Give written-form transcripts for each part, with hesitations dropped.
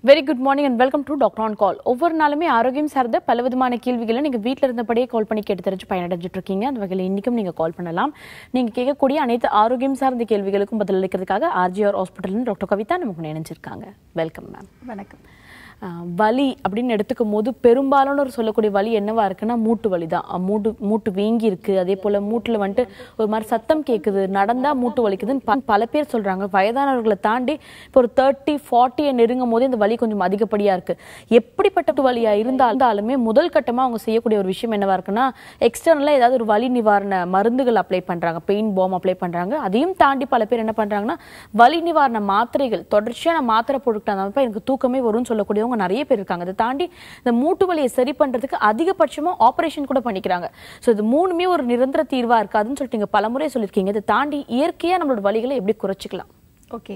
Very good morning and welcome to Doctor on Call. ஒவ்வொரு நாளுமே ஆரோக்கியம் சார்ந்த பலவிதமான கேள்விகளை நீங்க வீட்ல இருந்தபடியே கால் பண்ணி கேட்டு தெரிஞ்சு பயனடைஞ்சிட்டு இருக்கீங்க. அந்த வகையில் இன்னைக்கும் நீங்க கால் பண்ணலாம். நீங்க கேட்கக்கூடிய அனைத்து ஆரோக்கியம் சார்ந்த கேள்விகளுக்கும் பதில் அளிக்கிறதுக்காக ஆர்ஜிஆர் ஹாஸ்பிட்டல் டாக்டர் கவிதா நமக்கு இணைஞ்சிருக்காங்க. Welcome ma'am. வணக்கம். வலி அப்படின்னு எடுத்துக்கும் போது பெரும்பாலான ஒரு சொல்லக்கூடிய வலி என்னவா இருக்குன்னா மூட்டு வலி தான். மூட்டு வீங்கி இருக்கு, அதே போல மூட்டுல வந்துட்டு ஒரு மாதிரி சத்தம் கேட்குது, நடந்தா மூட்டு வலிக்குதுன்னு பல பேர் சொல்றாங்க. வயதானவர்களை தாண்டி இப்போ ஒரு 30-40 நெருங்கும் போது இந்த வலி கொஞ்சம் அதிகப்படியா இருக்கு. எப்படிப்பட்ட வலியா இருந்தாலுமே முதல் கட்டமா அவங்க செய்யக்கூடிய ஒரு விஷயம் என்னவா இருக்குன்னா எக்ஸ்டர்னலா ஏதாவது ஒரு வலி நிவாரண மருந்துகள் அப்ளை பண்றாங்க, பெயின் பாம் அப்ளை பண்றாங்க. அதையும் தாண்டி பல பேர் என்ன பண்றாங்கன்னா வலி நிவாரண மாத்திரைகள், தொடர்ச்சியான மாத்திரை பொருட்கள் எனக்கு தூக்கமே வரும்னு சொல்லக்கூடிய நிறைய பேர் இருக்காங்க. அதை தாண்டி இந்த மூட்டு வலியை சரி பண்றதுக்கு அதிகபட்சமா ஆபரேஷன் கூட பண்ணிக்கிறாங்க. சோ இது மூணுமே ஒரு நிரந்தர தீர்வா இருக்காதுன்னு சொல்லிட்டு நீங்க பலமுறை சொல்லிருக்கீங்க. இதை தாண்டி இயற்கையா நம்மளோட வலிகளை எப்படி குறைச்சிக்கலாம்? ஓகே,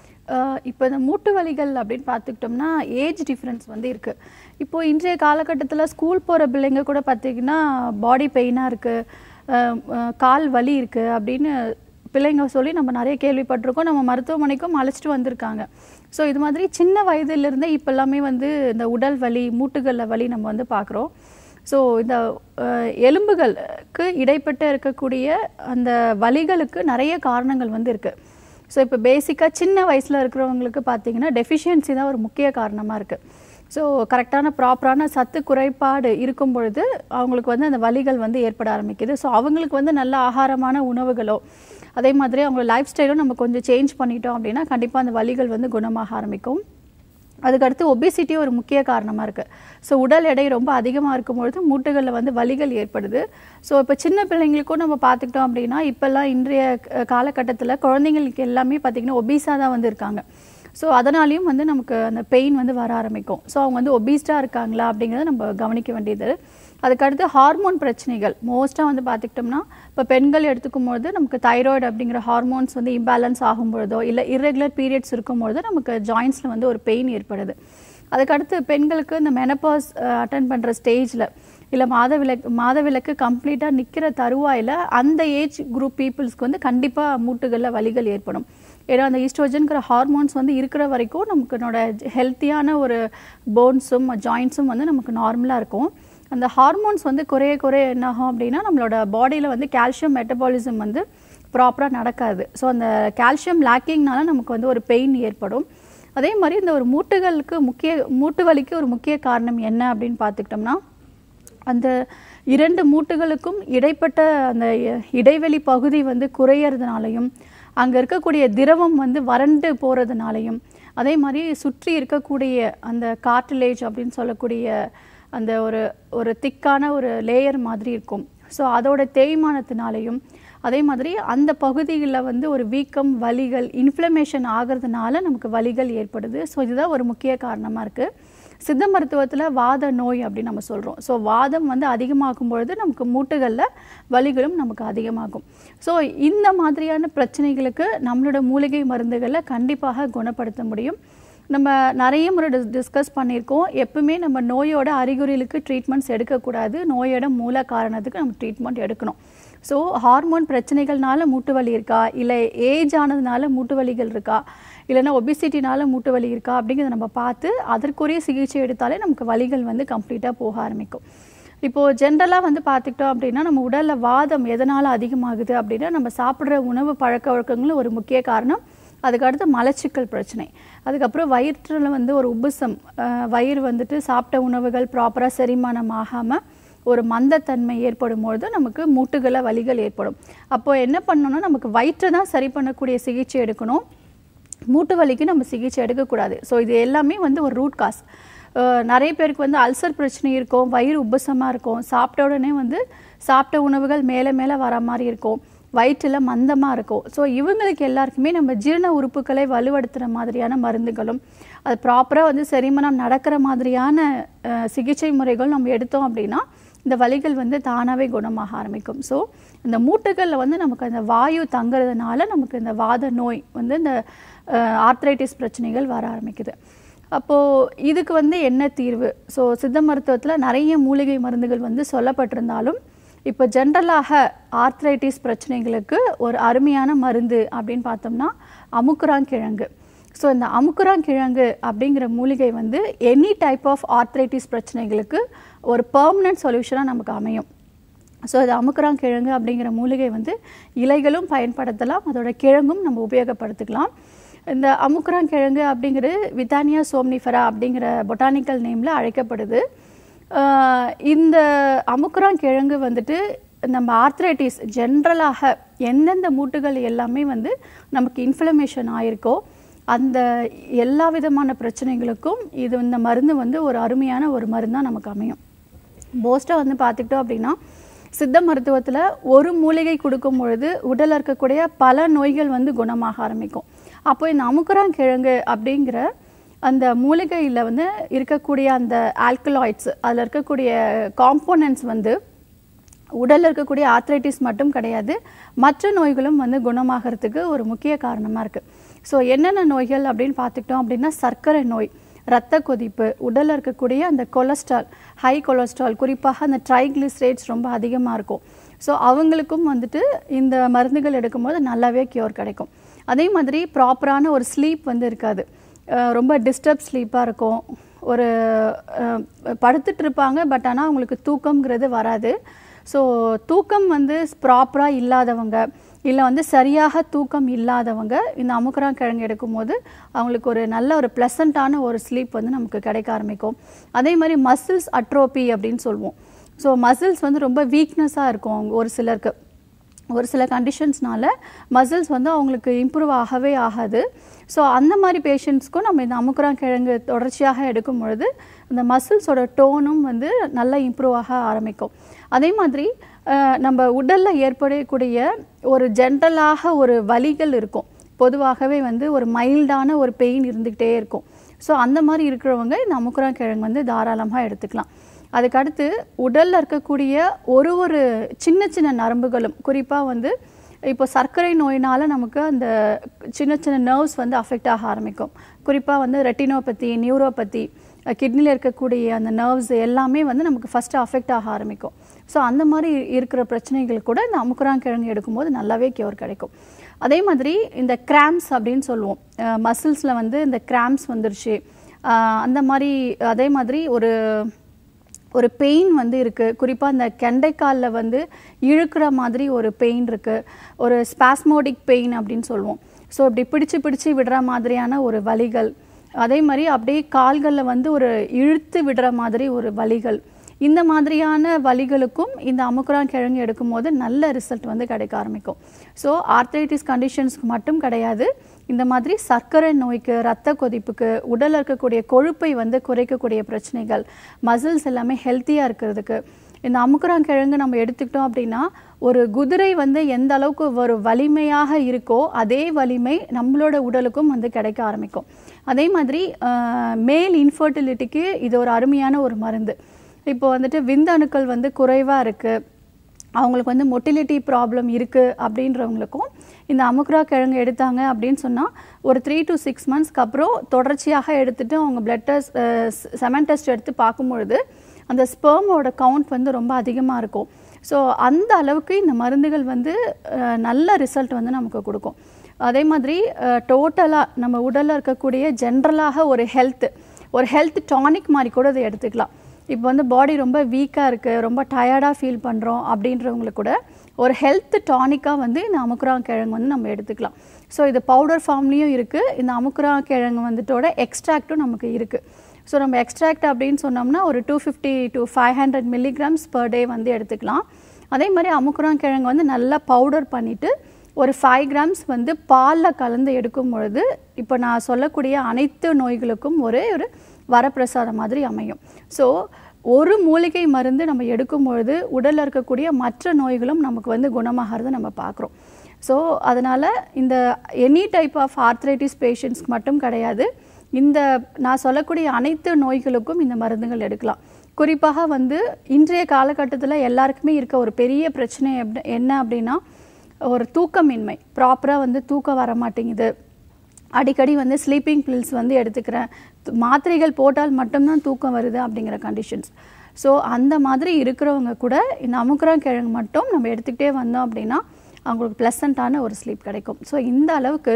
இப்போ இந்த மூட்டு வலிகள் அப்படின்னு பார்த்துக்கிட்டோம்னா ஏஜ் டிஃப்ரென்ஸ் வந்து இருக்குது. இப்போது இன்றைய காலகட்டத்தில் ஸ்கூல் போகிற பிள்ளைங்க கூட பார்த்திங்கன்னா பாடி பெயினாக இருக்குது, கால் வலி இருக்குது அப்படின்னு பிள்ளைங்க சொல்லி நம்ம நிறைய கேள்விப்பட்டிருக்கோம். நம்ம மருத்துவமனைக்கும் அழைச்சிட்டு வந்திருக்காங்க. ஸோ இது மாதிரி சின்ன வயதிலிருந்தே இப்போ எல்லாமே வந்து இந்த உடல் வலி, மூட்டுகளில் வலி நம்ம வந்து பார்க்குறோம். ஸோ இந்த எலும்புகளுக்கு இடைப்பட்டு இருக்கக்கூடிய அந்த வலிகளுக்கு நிறைய காரணங்கள் வந்து இருக்குது. ஸோ இப்போ பேசிக்காக சின்ன வயசில் இருக்கிறவங்களுக்கு பார்த்திங்கன்னா டெஃபிஷியன்சி தான் ஒரு முக்கிய காரணமாக இருக்குது. ஸோ கரெக்டான ப்ராப்பரான சத்து குறைபாடு இருக்கும் பொழுது அவங்களுக்கு வந்து அந்த வலிகள் வந்து ஏற்பட ஆரம்பிக்குது. ஸோ அவங்களுக்கு வந்து நல்ல ஆகாரமான உணவுகளோ அதே மாதிரி அவங்களோட லைஃப் ஸ்டைலும் நம்ம கொஞ்சம் சேஞ்ச் பண்ணிட்டோம் அப்படின்னா கண்டிப்பாக அந்த வலிகள் வந்து குணமாக ஆரம்பிக்கும். அதுக்கடுத்து ஒபிசிட்டி ஒரு முக்கிய காரணமாக இருக்குது. ஸோ உடல் எடை ரொம்ப அதிகமாக இருக்கும்பொழுது மூட்டுகளில் வந்து வலிகள் ஏற்படுது. ஸோ இப்போ சின்ன பிள்ளைங்களுக்கும் நம்ம பார்த்துக்கிட்டோம் அப்படின்னா இப்போல்லாம் இன்றைய காலகட்டத்தில் குழந்தைங்களுக்கு எல்லாமே பார்த்திங்கன்னா ஒபீஸாக தான் வந்து இருக்காங்க. ஸோ அதனாலையும் வந்து நமக்கு அந்த பெயின் வந்து வர ஆரம்பிக்கும். ஸோ அவங்க வந்து ஒபீஸ்டாக இருக்காங்களா அப்படிங்கிறத நம்ம கவனிக்க வேண்டியது. அதுக்கடுத்து ஹார்மோன் பிரச்சனைகள் மோஸ்ட்டாக வந்து பார்த்துக்கிட்டோம்னா இப்போ பெண்கள் எடுத்துக்கும்பொழுது நமக்கு தைராய்டு அப்படிங்கிற ஹார்மோன்ஸ் வந்து இம்பேலன்ஸ் ஆகும்பொழுதோ இல்லை இர்ரெகுலர் பீரியட்ஸ் இருக்கும்பொழுது நமக்கு ஜாயின்ஸில் வந்து ஒரு பெயின் ஏற்படுது. அதுக்கடுத்து பெண்களுக்கு இந்த மெனபாஸ் அட்டன் பண்ணுற ஸ்டேஜில் இல்லை மாதவிலக்கு கம்ப்ளீட்டாக நிற்கிற தருவாயில் அந்த ஏஜ் குரூப் பீப்புள்ஸ்க்கு வந்து கண்டிப்பாக மூட்டுகளில் வலிகள் ஏற்படும். ஏன்னா அந்த ஈஸ்ட்ரோஜன்கிற ஹார்மோன்ஸ் வந்து இருக்கிற வரைக்கும் நமக்கு ஹெல்த்தியான ஒரு போன்ஸும் ஜாயின்ஸும் வந்து நமக்கு நார்மலாக இருக்கும். அந்த ஹார்மோன்ஸ் வந்து குறைய என்ன ஆகும் அப்படின்னா நம்மளோட பாடியில் வந்து கால்சியம் மெட்டபாலிசம் வந்து ப்ராப்பராக நடக்காது. ஸோ அந்த கால்சியம் லேக்கிங்னால நமக்கு வந்து ஒரு பெயின் ஏற்படும். அதே மாதிரி இந்த ஒரு மூட்டு வலிக்கு ஒரு முக்கிய காரணம் என்ன அப்படின்னு பார்த்துக்கிட்டோம்னா அந்த இரண்டு மூட்டுகளுக்கும் இடைப்பட்ட அந்த இடைவெளி பகுதி வந்து குறையிறதுனாலையும் அங்கே இருக்கக்கூடிய திரவம் வந்து வறண்டு போகிறதுனாலையும் அதே மாதிரி சுற்றி இருக்கக்கூடிய அந்த கார்டிலேஜ் அப்படின்னு சொல்லக்கூடிய அந்த ஒரு திக்கான ஒரு லேயர் மாதிரி இருக்கும். ஸோ அதோட தேய்மானத்தினாலையும் அதே மாதிரி அந்த பகுதிகளில் வந்து ஒரு வீக்கம், வலிகள், இன்ஃப்ளமேஷன் ஆகிறதுனால நமக்கு வலிகள் ஏற்படுது. ஸோ இதுதான் ஒரு முக்கிய காரணமாக இருக்குது. சித்த மருத்துவத்தில் வாத நோய் அப்படின்னு நம்ம சொல்கிறோம். ஸோ வாதம் வந்து அதிகமாகும் பொழுது நமக்கு மூட்டுகளில் வலிகளும் நமக்கு அதிகமாகும். ஸோ இந்த மாதிரியான பிரச்சனைகளுக்கு நம்மளோட மூலிகை மருந்துகளில் கண்டிப்பாக குணப்படுத்த முடியும். நம்ம நிறைய முறை டிஸ்கஸ் பண்ணியிருக்கோம். எப்பவுமே நம்ம நோயோட அறிகுறிகளுக்கு ட்ரீட்மெண்ட்ஸ் எடுக்கக்கூடாது, நோயோட மூல காரணத்துக்கு நம்ம ட்ரீட்மெண்ட் எடுக்கணும். ஸோ ஹார்மோன் பிரச்சனைகள்னால மூட்டு வலி இருக்கா, இல்லை ஏஜ் ஆனதுனால மூட்டு வலிகள் இருக்கா, இல்லைன்னா ஒபிசிட்டினால மூட்டு வலி இருக்கா அப்படிங்கிறத நம்ம பார்த்து அதற்குரிய சிகிச்சை எடுத்தாலே நமக்கு வலிகள் வந்து கம்ப்ளீட்டாக போக ஆரம்பிக்கும். இப்போது ஜென்ரலாக வந்து பார்த்துக்கிட்டோம் அப்படின்னா நம்ம உடலில் வாதம் எதனால் அதிகமாகுது அப்படின்னா நம்ம சாப்பிட்ற உணவு பழக்க வழக்கங்களும் ஒரு முக்கிய காரணம். அதுக்கடுத்து மலச்சிக்கல் பிரச்சனை, அதுக்கப்புறம் வயிற்றில் வந்து ஒரு உப்புசம், வயிறு வந்துட்டு சாப்பிட்ட உணவுகள் ப்ராப்பராக செரிமானம் ஆகாமல் ஒரு மந்தத்தன்மை ஏற்படும் பொழுது நமக்கு மூட்டுகளை வலிகள் ஏற்படும். அப்போது என்ன பண்ணணும்னா நமக்கு வயிற்றை தான் சரி பண்ணக்கூடிய சிகிச்சை எடுக்கணும், மூட்டு வலிக்கு நம்ம சிகிச்சை எடுக்கக்கூடாது. ஸோ இது எல்லாமே வந்து ஒரு ரூட் காஸ். நிறைய பேருக்கு வந்து அல்சர் பிரச்சனை இருக்கும், வயிறு உப்புசமாக இருக்கும், சாப்பிட்ட உடனே வந்து சாப்பிட்ட உணவுகள் மேலே வர மாதிரி இருக்கும், வயிற்றில் மந்தமாக இருக்கும். ஸோ இவங்களுக்கு எல்லாருக்குமே நம்ம ஜீரண உறுப்புகளை வலுப்படுத்துகிற மாதிரியான மருந்துகளும் அது ப்ராப்பராக வந்து செரிமானம் நடக்கிற மாதிரியான சிகிச்சை முறைகள் நம்ம எடுத்தோம் அப்படின்னா இந்த வலிகள் வந்து தானாகவே குணமாக ஆரம்பிக்கும். ஸோ இந்த மூட்டுகளில் வந்து நமக்கு அந்த வாயு தங்குறதுனால நமக்கு இந்த வாத நோய் வந்து இந்த ஆர்த்ரைட்டிஸ் பிரச்சனைகள் வர ஆரம்பிக்குது. அப்போது இதுக்கு வந்து என்ன தீர்வு? ஸோ சித்த மருத்துவத்தில் நிறைய மூலிகை மருந்துகள் வந்து சொல்லப்பட்டிருந்தாலும் இப்போ ஜென்ரலாக ஆர்த்ரைட்டிஸ் பிரச்சனைகளுக்கு ஒரு அருமையான மருந்து அப்படின்னு பார்த்தோம்னா அமுக்குராங்கிழங்கு. ஸோ இந்த அமுக்குராங்கிழங்கு அப்படிங்கிற மூலிகை வந்து எனி டைப் ஆஃப் ஆர்த்ரைட்டிஸ் பிரச்சனைகளுக்கு ஒரு பெர்மனன்ட் சொல்யூஷனாக நமக்கு அமையும். ஸோ இது அமுக்குராங்கிழங்கு அப்படிங்கிற மூலிகை வந்து இலைகளும் பயன்படுத்தலாம், அதோட கிழங்கும் நம்ம உபயோகப்படுத்திக்கலாம். இந்த அமுக்குராங்கிழங்கு அப்படிங்கிறது வித்தானியா சோம்னிஃபெரா அப்படிங்கிற பொட்டானிக்கல் நேமில் அழைக்கப்படுது. இந்த அமுக்குராங்கிழங்கு வந்துட்டு நம்ம ஆர்த்ரைட்டிஸ் ஜென்ரலாக எந்தெந்த மூட்டுகள் எல்லாமே வந்து நமக்கு இன்ஃப்ளமேஷன் ஆயிருக்கோ அந்த எல்லா விதமான பிரச்சனைகளுக்கும் இந்த மருந்து வந்து ஒரு அருமையான ஒரு மருந்தாக நமக்கு அமையும். மோஸ்ட்டாக வந்து பார்த்துக்கிட்டோம் அப்படின்னா சித்த மருத்துவத்தில் ஒரு மூலிகை கொடுக்கும் பொழுது உடலில் இருக்கக்கூடிய பல நோய்கள் வந்து குணமாக ஆரம்பிக்கும். அப்போ இந்த அமுக்குராங்கிழங்கு அப்படிங்கிற அந்த மூலிகையில் வந்து இருக்கக்கூடிய அந்த ஆல்கலாய்ட்ஸ், அதில் இருக்கக்கூடிய காம்போனன்ட்ஸ் வந்து உடலில் இருக்கக்கூடிய ஆர்த்ரைட்டிஸ் மட்டும் கிடையாது, மற்ற நோய்களும் வந்து குணமாகிறதுக்கு ஒரு முக்கிய காரணமாக இருக்குது. ஸோ என்னென்ன நோய்கள் அப்படின்னு பார்த்துக்கிட்டோம் அப்படின்னா சர்க்கரை நோய், இரத்த கொதிப்பு, உடலில் இருக்கக்கூடிய அந்த கொலஸ்ட்ரால், ஹை கொலஸ்ட்ரால், குறிப்பாக அந்த ட்ரைக்ளிசரைட்ஸ் ரொம்ப அதிகமாக இருக்கும். ஸோ அவங்களுக்கும் வந்துட்டு இந்த மருந்துகள் எடுக்கும்போது நல்லாவே கியூர் கிடைக்கும். அதே மாதிரி ப்ராப்பரான ஒரு ஸ்லீப் வந்து இருக்காது, ரொம்ப டிஸ்டர்ப் ஸ்லீப்பாக இருக்கும். ஒரு படுத்துட்டு இருப்பாங்க, பட் ஆனால் அவங்களுக்கு தூக்கம்ங்கிறது வராது. ஸோ தூக்கம் வந்து ப்ராப்பராக இல்லாதவங்க, இல்லை வந்து சரியாக தூக்கம் இல்லாதவங்க இந்த அமுக்குராங்கிழங்கு எடுக்கும்போது அவங்களுக்கு ஒரு நல்ல ஒரு ப்ளசண்ட்டான ஒரு ஸ்லீப் வந்து நமக்கு கிடைக்க ஆரம்பிக்கும். அதே மாதிரி மசில்ஸ் அட்ரோபி அப்படின்னு சொல்லுவோம். ஸோ மசில்ஸ் வந்து ரொம்ப வீக்னஸாக இருக்கும் ஒரு சிலருக்கு. ஒரு சில கண்டிஷன்ஸ்னால மசில்ஸ் வந்து அவங்களுக்கு இம்ப்ரூவ் ஆகவே ஆகாது. ஸோ அந்த மாதிரி பேஷண்ட்ஸ்க்கும் நம்ம இந்த அமுக்குராங்கிழங்கு தொடர்ச்சியாக எடுக்கும் பொழுது அந்த மசில்ஸோட டோனும் வந்து நல்லா இம்ப்ரூவ் ஆக ஆரம்பிக்கும். அதே மாதிரி நம்ம உடலில் ஏற்படக்கூடிய ஒரு ஜென்ரலாக ஒரு வலிகள் இருக்கும், பொதுவாகவே வந்து ஒரு மைல்டான ஒரு பெயின் இருந்துக்கிட்டே இருக்கும். ஸோ அந்த மாதிரி இருக்கிறவங்க இந்த அமுக்குராங்கிழங்கு வந்து தாராளமாக எடுத்துக்கலாம். அதுக்கடுத்து உடலில் இருக்கக்கூடிய ஒரு சின்ன சின்ன நரம்புகளும், குறிப்பாக வந்து இப்போ சர்க்கரை நோயினால் நமக்கு அந்த சின்ன சின்ன நர்வ்ஸ் வந்து அஃபெக்ட் ஆக ஆரம்பிக்கும். குறிப்பாக வந்து ரெட்டினோபதி, நியூரோபதி, கிட்னியில் இருக்கக்கூடிய அந்த நர்வ்ஸ் எல்லாமே வந்து நமக்கு ஃபஸ்ட்டு அஃபெக்ட் ஆக ஆரம்பிக்கும். ஸோ அந்த மாதிரி இருக்கிற பிரச்சனைகள் கூட இந்த அமுக்குராங்கிழங்கு எடுக்கும்போது நல்லாவே கியூர் கிடைக்கும். அதே மாதிரி இந்த கிராம்ஸ் அப்படின்னு சொல்லுவோம், மசில்ஸில் வந்து இந்த கிராம்ஸ் வந்துருச்சு அந்த மாதிரி, அதே மாதிரி ஒரு பெயின் வந்து இருக்குது, குறிப்பாக இந்த கெண்டைக்காலில் வந்து இழுக்கிற மாதிரி ஒரு பெயின் இருக்குது, ஒரு ஸ்பாஸ்மோடிக் பெயின் அப்படின்னு சொல்லுவோம். ஸோ இப்படி பிடிச்சு விடுற மாதிரியான ஒரு வலிகள், அதே மாதிரி அப்படியே கால்களில் வந்து ஒரு இழுத்து விடுற மாதிரி ஒரு வலிகள், இந்த மாதிரியான வலிகளுக்கும் இந்த அமுக்குராங்கிழங்கு எடுக்கும்போது நல்ல ரிசல்ட் வந்து கிடைக்க ஆரம்பிக்கும். ஸோ ஆர்த்ரைட்டிஸ் கண்டிஷன்ஸ்க்கு மட்டும் கிடையாது, இந்த மாதிரி சர்க்கரை நோய்க்கு, இரத்த கொதிப்புக்கு, உடலில் இருக்கக்கூடிய கொழுப்பை வந்து குறைக்கக்கூடிய பிரச்சனைகள், மசில்ஸ் எல்லாமே ஹெல்த்தியாக இருக்கிறதுக்கு இந்த அமுக்குராங்கிழங்கு நம்ம எடுத்துக்கிட்டோம் அப்படின்னா ஒரு குதிரை வந்து எந்த அளவுக்கு ஒரு வலிமையாக இருக்கோ அதே வலிமை நம்மளோட உடலுக்கும் வந்து கிடைக்க ஆரம்பிக்கும். அதே மாதிரி மேல் இன்ஃபர்டிலிட்டிக்கு இது ஒரு அருமையான ஒரு மருந்து. இப்போ வந்துட்டு விந்தணுக்கள் வந்து குறைவாக இருக்குது, அவங்களுக்கு வந்து மொட்டிலிட்டி ப்ராப்ளம் இருக்குது அப்படின்றவங்களுக்கும் இந்த அமுக்குராங்கிழங்கு எடுத்தாங்க அப்படின்னு சொன்னால் ஒரு 3 to 6 monthsக்கு அப்புறம் தொடர்ச்சியாக எடுத்துகிட்டு அவங்க பிளட் டெஸ்ட், செமன் டெஸ்ட் எடுத்து பார்க்கும்பொழுது அந்த ஸ்பெர்மோட கவுண்ட் வந்து ரொம்ப அதிகமாக இருக்கும். ஸோ அந்த அளவுக்கு இந்த மருந்துகள் வந்து நல்ல ரிசல்ட் வந்து நமக்கு கொடுக்கும். அதே மாதிரி டோட்டலாக நம்ம உடலில் இருக்கக்கூடிய ஜென்ரலாக ஒரு ஹெல்த் டானிக் மாதிரி கூட அதை எடுத்துக்கலாம். இப்போ வந்து பாடி ரொம்ப வீக்காக இருக்குது, ரொம்ப டயர்டாக ஃபீல் பண்ணுறோம் அப்படின்றவங்களுக்கு கூட ஒரு ஹெல்த் டானிக்காக வந்து இந்த அமுக்குராங்கிழங்கு வந்து நம்ம எடுத்துக்கலாம். ஸோ இது பவுடர் ஃபார்ம்லேயும் இருக்குது, இந்த அமுக்குராங்கிழங்கு வந்துட்டோட எக்ஸ்ட்ராக்டும் நமக்கு இருக்குது. ஸோ நம்ம எக்ஸ்ட்ராக்ட் அப்படின்னு சொன்னோம்னா ஒரு 250 to 500 milligrams per day வந்து எடுத்துக்கலாம். அதே மாதிரி அமுக்குராங்கிழங்கு வந்து நல்லா பவுடர் பண்ணிவிட்டு ஒரு 5 grams வந்து பாலில் கலந்து எடுக்கும் பொழுது இப்போ நான் சொல்லக்கூடிய அனைத்து நோய்களுக்கும் ஒரு வரப்பிரசாதம் மாதிரி அமையும். ஸோ ஒரு மூலிகை மருந்து நம்ம எடுக்கும் பொழுது உடலில் இருக்கக்கூடிய மற்ற நோய்களும் நமக்கு வந்து குணமாகிறது நம்ம பார்க்குறோம். ஸோ அதனால் இந்த எனி டைப் ஆஃப் ஆர்த்ரைட்டிஸ் பேஷண்ட்ஸ்க்கு மட்டும் கிடையாது, இந்த நான் சொல்லக்கூடிய அனைத்து நோய்களுக்கும் இந்த மருந்துகள் எடுக்கலாம். குறிப்பாக வந்து இன்றைய காலகட்டத்தில் எல்லாருக்குமே இருக்க ஒரு பெரிய பிரச்சனை என்ன அப்படின்னா ஒரு தூக்கமின்மை, ப்ராப்பராக வந்து தூக்கம் வர மாட்டேங்குது, அடிக்கடி வந்து ஸ்லீப்பிங் பில்ஸ் வந்து எடுத்துக்கிறேன், மாத்திரைகள் போட்டால் மட்டும்தான் தூக்கம் வருது அப்படிங்கிற கண்டிஷன்ஸ். ஸோ அந்த மாதிரி இருக்கிறவங்க கூட இந்த அமுக்குராங்கிழங்கு மட்டும் நம்ம எடுத்துக்கிட்டே வந்தோம் அப்படின்னா அவங்களுக்கு ப்ளசண்ட்டான ஒரு ஸ்லீப் கிடைக்கும். ஸோ இந்த அளவுக்கு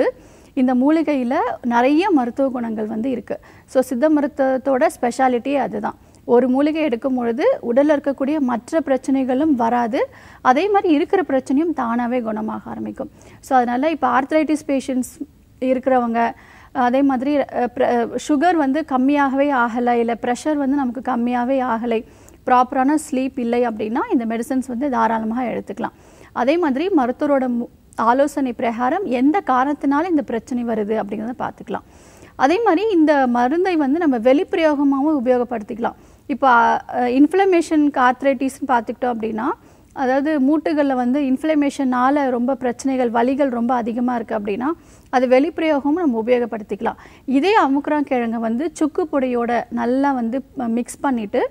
இந்த மூலிகையில் நிறைய மருத்துவ குணங்கள் வந்து இருக்குது. ஸோ சித்த மருத்துவத்தோட ஸ்பெஷாலிட்டியே அதுதான். ஒரு மூலிகை எடுக்கும் பொழுது உடலில் இருக்கக்கூடிய மற்ற பிரச்சனைகளும் வராது, அதே மாதிரி இருக்கிற பிரச்சனையும் தானாகவே குணமாக ஆரம்பிக்கும். ஸோ அதனால் இப்போ ஆர்த்ரைட்டிஸ் பேஷண்ட்ஸ் இருக்கிறவங்க, அதே மாதிரி சுகர் வந்து கம்மியாகவே ஆகலை, இல்லை ப்ரெஷர் வந்து நமக்கு கம்மியாகவே ஆகலை, ப்ராப்பரான ஸ்லீப் இல்லை அப்படின்னா இந்த மெடிசன்ஸ் வந்து தாராளமாக எடுத்துக்கலாம். அதே மாதிரி மருத்துவரோட ஆலோசனை பிரகாரம் எந்த காரணத்தினால இந்த பிரச்சனை வருது அப்படிங்கிறத பார்த்துக்கலாம். அதே மாதிரி இந்த மருந்தை வந்து நம்ம வெளிப்பிரயோகமாகவும் உபயோகப்படுத்திக்கலாம். இப்போ இன்ஃப்ளமேஷனுக்கு ஆர்த்ரைட்டிஸ்ன்னு பார்த்துக்கிட்டோம் அப்படின்னா, அதாவது மூட்டுகளில் வந்து இன்ஃப்ளமேஷனால் ரொம்ப பிரச்சனைகள், வலிகள் ரொம்ப அதிகமாக இருக்குது அப்படின்னா அது வெளிப்பிரயோகமும் நம்ம உபயோகப்படுத்திக்கலாம். இதே அமுக்குராங்கிழங்கை வந்து சுக்கு பொடியோட நல்லா வந்து மிக்ஸ் பண்ணிவிட்டு,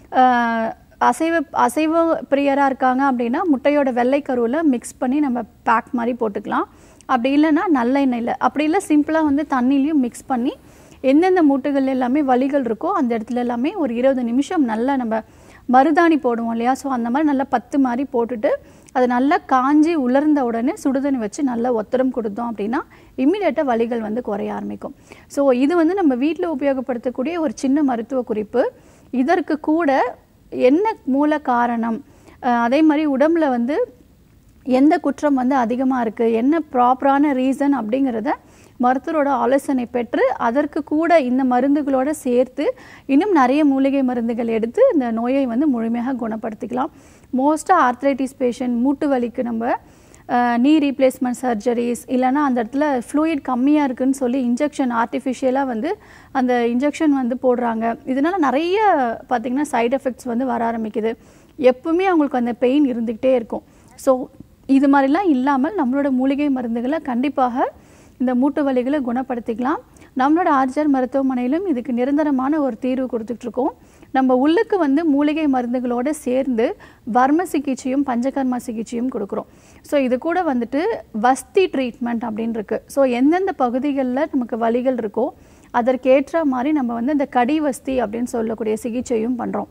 அசைவ பிரியராக இருக்காங்க அப்படின்னா முட்டையோட வெள்ளைக்கருவில் மிக்ஸ் பண்ணி நம்ம பேக் மாதிரி போட்டுக்கலாம். அப்படி இல்லைன்னா நல்லெண்ணெயில், அப்படி இல்லை சிம்பிளாக வந்து தண்ணிலையும் மிக்ஸ் பண்ணி எந்தெந்த மூட்டுகள் எல்லாமே வலிகள் இருக்கோ அந்த இடத்துல எல்லாமே ஒரு 20 நிமிஷம் நல்லா நம்ம மருதாணி போடுவோம் இல்லையா, ஸோ அந்த மாதிரி நல்லா 10 மாதிரி போட்டுட்டு அது நல்லா காஞ்சி உலர்ந்த உடனே சுடுதண்ணி வச்சு நல்லா ஒத்தடம் கொடுத்தோம் அப்படின்னா இம்மிடியேட்டாக வலிகள் வந்து குறைய ஆரம்பிக்கும். ஸோ இது வந்து நம்ம வீட்டில் உபயோகப்படுத்தக்கூடிய ஒரு சின்ன மருத்துவ குறிப்பு. இதற்கு கூட என்ன மூல காரணம், அதே மாதிரி உடம்புல வந்து எந்த குற்றம் வந்து அதிகமாக இருக்குது, என்ன ப்ராப்பரான ரீசன் அப்படிங்கிறத மருத்துவரோட ஆலோசனை பெற்று அதற்கு கூட இந்த மருந்துகளோடு சேர்த்து இன்னும் நிறைய மூலிகை மருந்துகள் எடுத்து இந்த நோயை வந்து முழுமையாக குணப்படுத்திக்கலாம். மோஸ்ட்டாக ஆர்த்ரைட்டிஸ் பேஷண்ட் மூட்டு வலிக்கு நம்ம நீ ரீப்ளேஸ்மெண்ட் சர்ஜரிஸ், இல்லைனா அந்த இடத்துல ஃப்ளூயிட் கம்மியாக இருக்குதுன்னு சொல்லி இன்ஜெக்ஷன் ஆர்டிஃபிஷியலாக வந்து அந்த இன்ஜெக்ஷன் வந்து போடுறாங்க. இதனால் நிறைய பார்த்திங்கன்னா சைடு எஃபெக்ட்ஸ் வந்து வர ஆரம்பிக்குது. எப்பவுமே அவங்களுக்கு அந்த பெயின் இருந்துக்கிட்டே இருக்கும். ஸோ இது மாதிரிலாம் இல்லாமல் நம்மளோட மூலிகை மருந்துகளை கண்டிப்பாக இந்த மூட்டு வலிகளை குணப்படுத்திக்கலாம். நம்மளோட ஆர்ஜர் மருத்துவமனையிலும் இதுக்கு நிரந்தரமான ஒரு தீர்வு கொடுத்துட்ருக்கோம். நம்ம உள்ளுக்கு வந்து மூலிகை மருந்துகளோடு சேர்ந்து வர்ம சிகிச்சையும் பஞ்சகர்மா சிகிச்சையும் கொடுக்குறோம். ஸோ இது கூட வந்துட்டு வஸ்தி ட்ரீட்மெண்ட் அப்படின்னு இருக்குது. ஸோ எந்தெந்த பகுதிகளில் நமக்கு வலிகள் இருக்கோ அதற்கேற்ற மாதிரி நம்ம வந்து இந்த கடி வஸ்தி அப்படின்னு சொல்லக்கூடிய சிகிச்சையும் பண்ணுறோம்.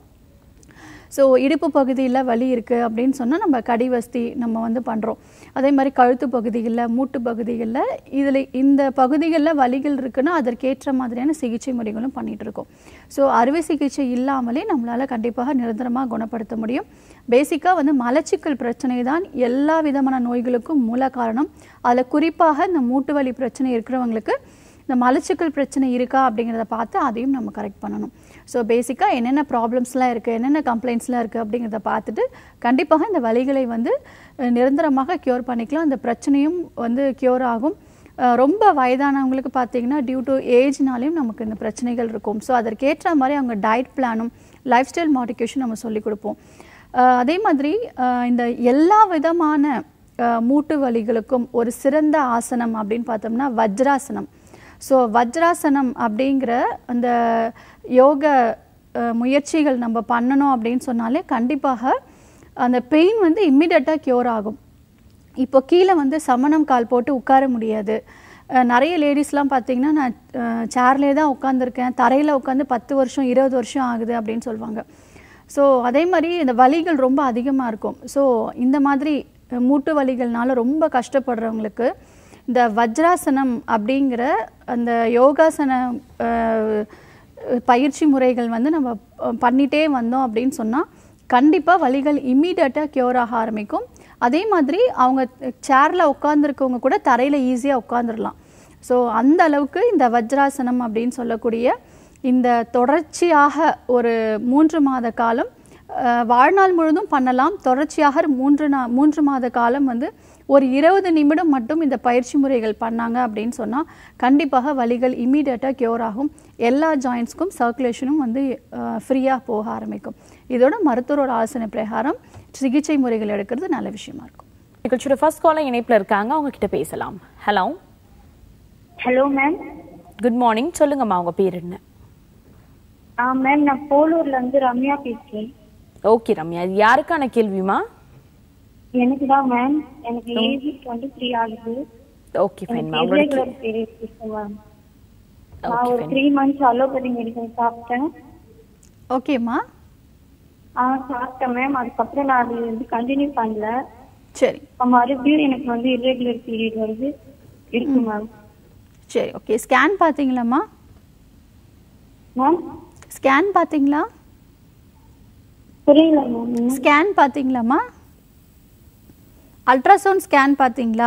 ஸோ இடுப்பு பகுதியில் வலி இருக்குது அப்படின்னு சொன்னால் நம்ம கடிவஸ்தி நம்ம வந்து பண்ணுறோம். அதே மாதிரி கழுத்து பகுதிகளில், மூட்டு பகுதிகளில், இதில் இந்த பகுதிகளில் வலிகள் இருக்குன்னா அதற்கேற்ற மாதிரியான சிகிச்சை முறைகளும் பண்ணிகிட்ருக்கோம். ஸோ அறுவை சிகிச்சை இல்லாமலே நம்மளால் கண்டிப்பாக நிரந்தரமாக குணப்படுத்த முடியும். பேசிக்காக வந்து மலச்சிக்கல் பிரச்சனை தான் எல்லா விதமான நோய்களுக்கும் மூல காரணம். அதில் குறிப்பாக இந்த மூட்டு வலி பிரச்சனை இருக்கிறவங்களுக்கு இந்த மலச்சிக்கல் பிரச்சனை இருக்கா அப்படிங்கிறத பார்த்து அதையும் நம்ம கரெக்ட் பண்ணணும். ஸோ பேசிக்காக என்னென்ன ப்ராப்ளம்ஸ்லாம் இருக்குது, என்னென்ன கம்ப்ளைண்ட்ஸ்லாம் இருக்குது அப்படிங்கிறத பார்த்துட்டு கண்டிப்பாக இந்த வலிகளை வந்து நிரந்தரமாக க்யூர் பண்ணிக்கலாம். இந்த பிரச்சனையும் வந்து க்யூர் ஆகும். ரொம்ப வயதானவங்களுக்கு பார்த்திங்கன்னா டியூ டு ஏஜ்னாலையும் நமக்கு இந்த பிரச்சனைகள் இருக்கும். ஸோ அதற்கேற்ற மாதிரி அவங்க டயட் பிளானும் லைஃப் ஸ்டைல் மாடிஃபிகேஷன் நம்ம சொல்லிக் கொடுப்போம். அதே மாதிரி இந்த எல்லா விதமான மூட்டு வலிகளுக்கும் ஒரு சிறந்த ஆசனம் அப்படின்னு பார்த்தோம்னா வஜ்ராசனம். ஸோ வஜ்ராசனம் அப்படிங்கிற அந்த யோக முயற்சிகள் நம்ம பண்ணணும் அப்படின்னு சொன்னாலே கண்டிப்பாக அந்த பெயின் வந்து இம்மிடியட்டாக க்யூர் ஆகும். இப்போ கீழே வந்து சமணம் கால் போட்டு உட்கார முடியாது. நிறைய லேடிஸ்லாம் பார்த்திங்கன்னா நான் சேர்லேயே தான் உட்காந்துருக்கேன், தரையில் உட்காந்து 10 வருஷம் 20 வருஷம் ஆகுது அப்படின்னு சொல்லுவாங்க. ஸோ அதே மாதிரி இந்த வலிகள் ரொம்ப அதிகமாக இருக்கும். ஸோ இந்த மாதிரி மூட்டு வலிகள்னால ரொம்ப கஷ்டப்படுறவங்களுக்கு இந்த வஜ்ராசனம் அப்படிங்கிற அந்த யோகாசன பயிற்சி முறைகள் வந்து நம்ம பண்ணிகிட்டே வந்தோம் அப்படின்னு சொன்னால் கண்டிப்பாக வலிகள் இம்மீடியட்டாக க்யூர் ஆக ஆரம்பிக்கும். அதே மாதிரி அவங்க சேரில் உட்காந்துருக்கவங்க கூட தரையில் ஈஸியாக உட்காந்துடலாம். ஸோ அந்த அளவுக்கு இந்த வஜ்ராசனம் அப்படின்னு சொல்லக்கூடிய இந்த தொடர்ச்சியாக ஒரு 3 மாத காலம் வாழ்நாள் முழுதும் பண்ணலாம். தொடர்ச்சியாக 3 மாத காலம் வந்து ஒரு 20 நிமிடம் மட்டும் இந்த பயிற்சி முறைகள் பண்ணாங்க அப்படின்னு சொன்னால் கண்டிப்பாக வலிகள் இம்மீடியட்டாக க்யூர் ஆகும். எல்லா ஜாயின்ட்ஸ்க்கும் சர்க்குலேஷனும் வந்து ஃப்ரீயாக போக ஆரம்பிக்கும். இதோட மருத்துவரோட ஆலோசனை பிரகாரம் சிகிச்சை முறைகள் எடுக்கிறது நல்ல விஷயமா இருக்கும். நிகழ்ச்சியோட ஃபர்ஸ்ட் காலர் இணைப்பில் இருக்காங்க, அவங்க கிட்ட பேசலாம். Hello. Hello ma'am. Good morning. சொல்லுங்கம்மா, உங்க பேர் என்ன? மேம் நான் போலூர்ல இருந்து ரம்யா பேசுறேன். ஓகே ரம்யா, இது யாருக்கான கேள்விமா? எனக்கு தான் மேம். எனக்கு ஏஜ் 23 ஆகுது. Okay fine ma'am. Regular period இருக்கு மேம். நான் ஒரு 3 மந்த்ஸ் அலோபதி மெடிசன் சாப்பிட்டேன். ஓகேம்மா. சாப்பிட்டேன் மேம். அதுக்கப்புறம் நான் அது வந்து கண்டினியூ பண்ணல. சரி. மறுபடியும் எனக்கு வந்து இர்ரெகுலர் பீரியட் வருது இருக்கு மேம். சரி ஓகே. ஸ்கேன் பார்த்தீங்களாம்மா? மேம் ஸ்கேன் பார்த்தீங்களா? புரியல மேம். ஸ்கேன் பார்த்தீங்களாம்மா? அல்ட்ராசவுண்ட் ஸ்கேன் பார்த்தீங்களா?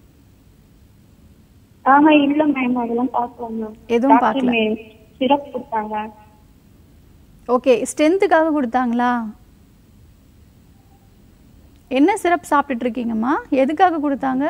ஆஹா இல்ல மேம், அதெல்லாம் பார்க்கல மேம். எதுவும் பார்க்கல. சிரப் கொடுத்தாங்க. ஓகே. ஸ்ட்ரென்த்துக்காக கொடுத்தாங்களா? என்ன சிரப் சாப்பிட்டுட்டு இருக்கீங்கம்மா? எதுக்காக கொடுத்தாங்க?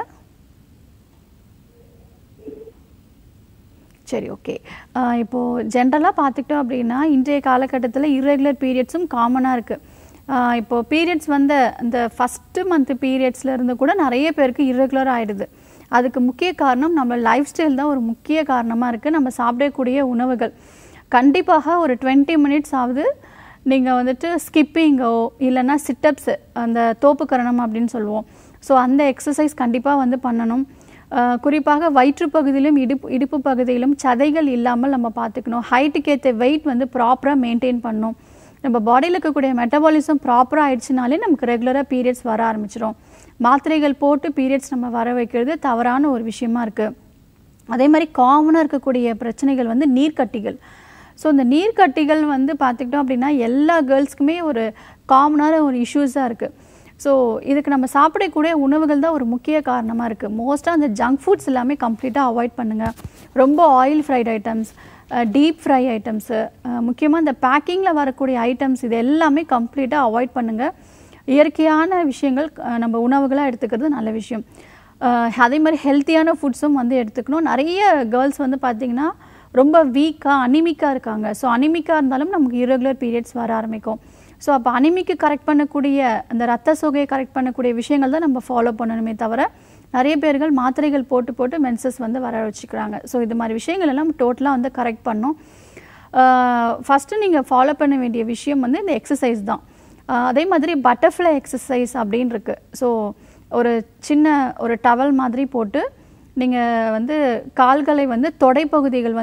சரி ஓகே. இப்போது ஜென்ரலாக பார்த்துக்கிட்டோம் அப்படின்னா இன்றைய காலகட்டத்தில் இர்ரெகுலர் பீரியட்ஸும் காமனாக இருக்குது. இப்போது பீரியட்ஸ் இந்த ஃபஸ்ட்டு மந்த் பீரியட்ஸ்லேருந்து கூட நிறைய பேருக்கு இர்ரெகுலர் ஆகிடுது. அதுக்கு முக்கிய காரணம் நம்ம லைஃப் ஸ்டைல் தான் ஒரு முக்கிய காரணமாக இருக்குது. நம்ம சாப்பிடக்கூடிய உணவுகள் கண்டிப்பாக ஒரு 20 மினிட்ஸ் ஆகுது நீங்கள் வந்துட்டு ஸ்கிப்பிங்கோ இல்லைன்னா சிட்டப்ஸு, அந்த தோப்புக்கரணம் அப்படின்னு சொல்லுவோம். ஸோ அந்த எக்ஸசைஸ் கண்டிப்பாக பண்ணணும். குறிப்பாக வயிற்று பகுதியிலும் இடுப்பு பகுதியிலும் சதைகள் இல்லாமல் நம்ம பார்த்துக்கணும். ஹைட்டுக்கு ஏற்ற வெயிட் ப்ராப்பராக மெயின்டைன் பண்ணணும். நம்ம பாடியில் இருக்கக்கூடிய மெட்டபாலிசம் ப்ராப்பராக ஆயிடுச்சுனாலே நமக்கு ரெகுலராக பீரியட்ஸ் வர ஆரம்பிச்சிடும். மாத்திரைகள் போட்டு பீரியட்ஸ் நம்ம வர வைக்கிறது தவறான ஒரு விஷயமா இருக்குது. அதே மாதிரி காமனாக இருக்கக்கூடிய பிரச்சனைகள் நீர்க்கட்டிகள். ஸோ இந்த நீர்க்கட்டிகள் பார்த்துக்கிட்டோம் அப்படின்னா எல்லா கேர்ள்ஸ்க்குமே ஒரு காமனான ஒரு இஷ்யூஸாக இருக்குது. ஸோ இதுக்கு நம்ம சாப்பிடக்கூடிய உணவுகள் தான் ஒரு முக்கிய காரணமாக இருக்குது. மோஸ்ட்டாக அந்த ஜங்க் ஃபுட்ஸ் எல்லாமே கம்ப்ளீட்டாக அவாய்ட் பண்ணுங்கள். ரொம்ப oil fried items, deep fry items, முக்கியமாக இந்த பேக்கிங்கில் வரக்கூடிய ஐட்டம்ஸ் இது எல்லாமே கம்ப்ளீட்டாக அவாய்ட் பண்ணுங்கள். இயற்கையான விஷயங்கள் நம்ம உணவுகளாக எடுத்துக்கிறது நல்ல விஷயம். அதே மாதிரி ஹெல்த்தியான ஃபுட்ஸும் எடுத்துக்கணும். நிறைய கேர்ள்ஸ் பார்த்திங்கன்னா ரொம்ப வீக்காக அனிமிக்காக இருக்காங்க. ஸோ அனிமிக்காக இருந்தாலும் நமக்கு இர்ரெகுலர் பீரியட்ஸ் வர ஆரம்பிக்கும். ஸோ அப்போ அனிமிக்கு கரெக்ட் பண்ணக்கூடிய அந்த ரத்த சோகையை கரெக்ட் பண்ணக்கூடிய விஷயங்கள் தான் நம்ம ஃபாலோ பண்ணணுமே தவிர நிறைய பேர்கள் மாத்திரைகள் போட்டு மென்சஸ் வர வச்சுக்கிறாங்க. ஸோ இது மாதிரி விஷயங்கள் எல்லாம் டோட்டலாக கரெக்ட் பண்ணணும். ஃபஸ்ட்டு நீங்கள் ஃபாலோ பண்ண வேண்டிய விஷயம் இந்த எக்ஸசைஸ் தான். அதே மாதிரி பட்டர்ஃப்ளை எக்ஸசைஸ் அப்படின்னு இருக்குது. ஸோ ஒரு சின்ன ஒரு டவல் மாதிரி போட்டு நீங்கள் கால்களை தொடைப்பகுதிகள்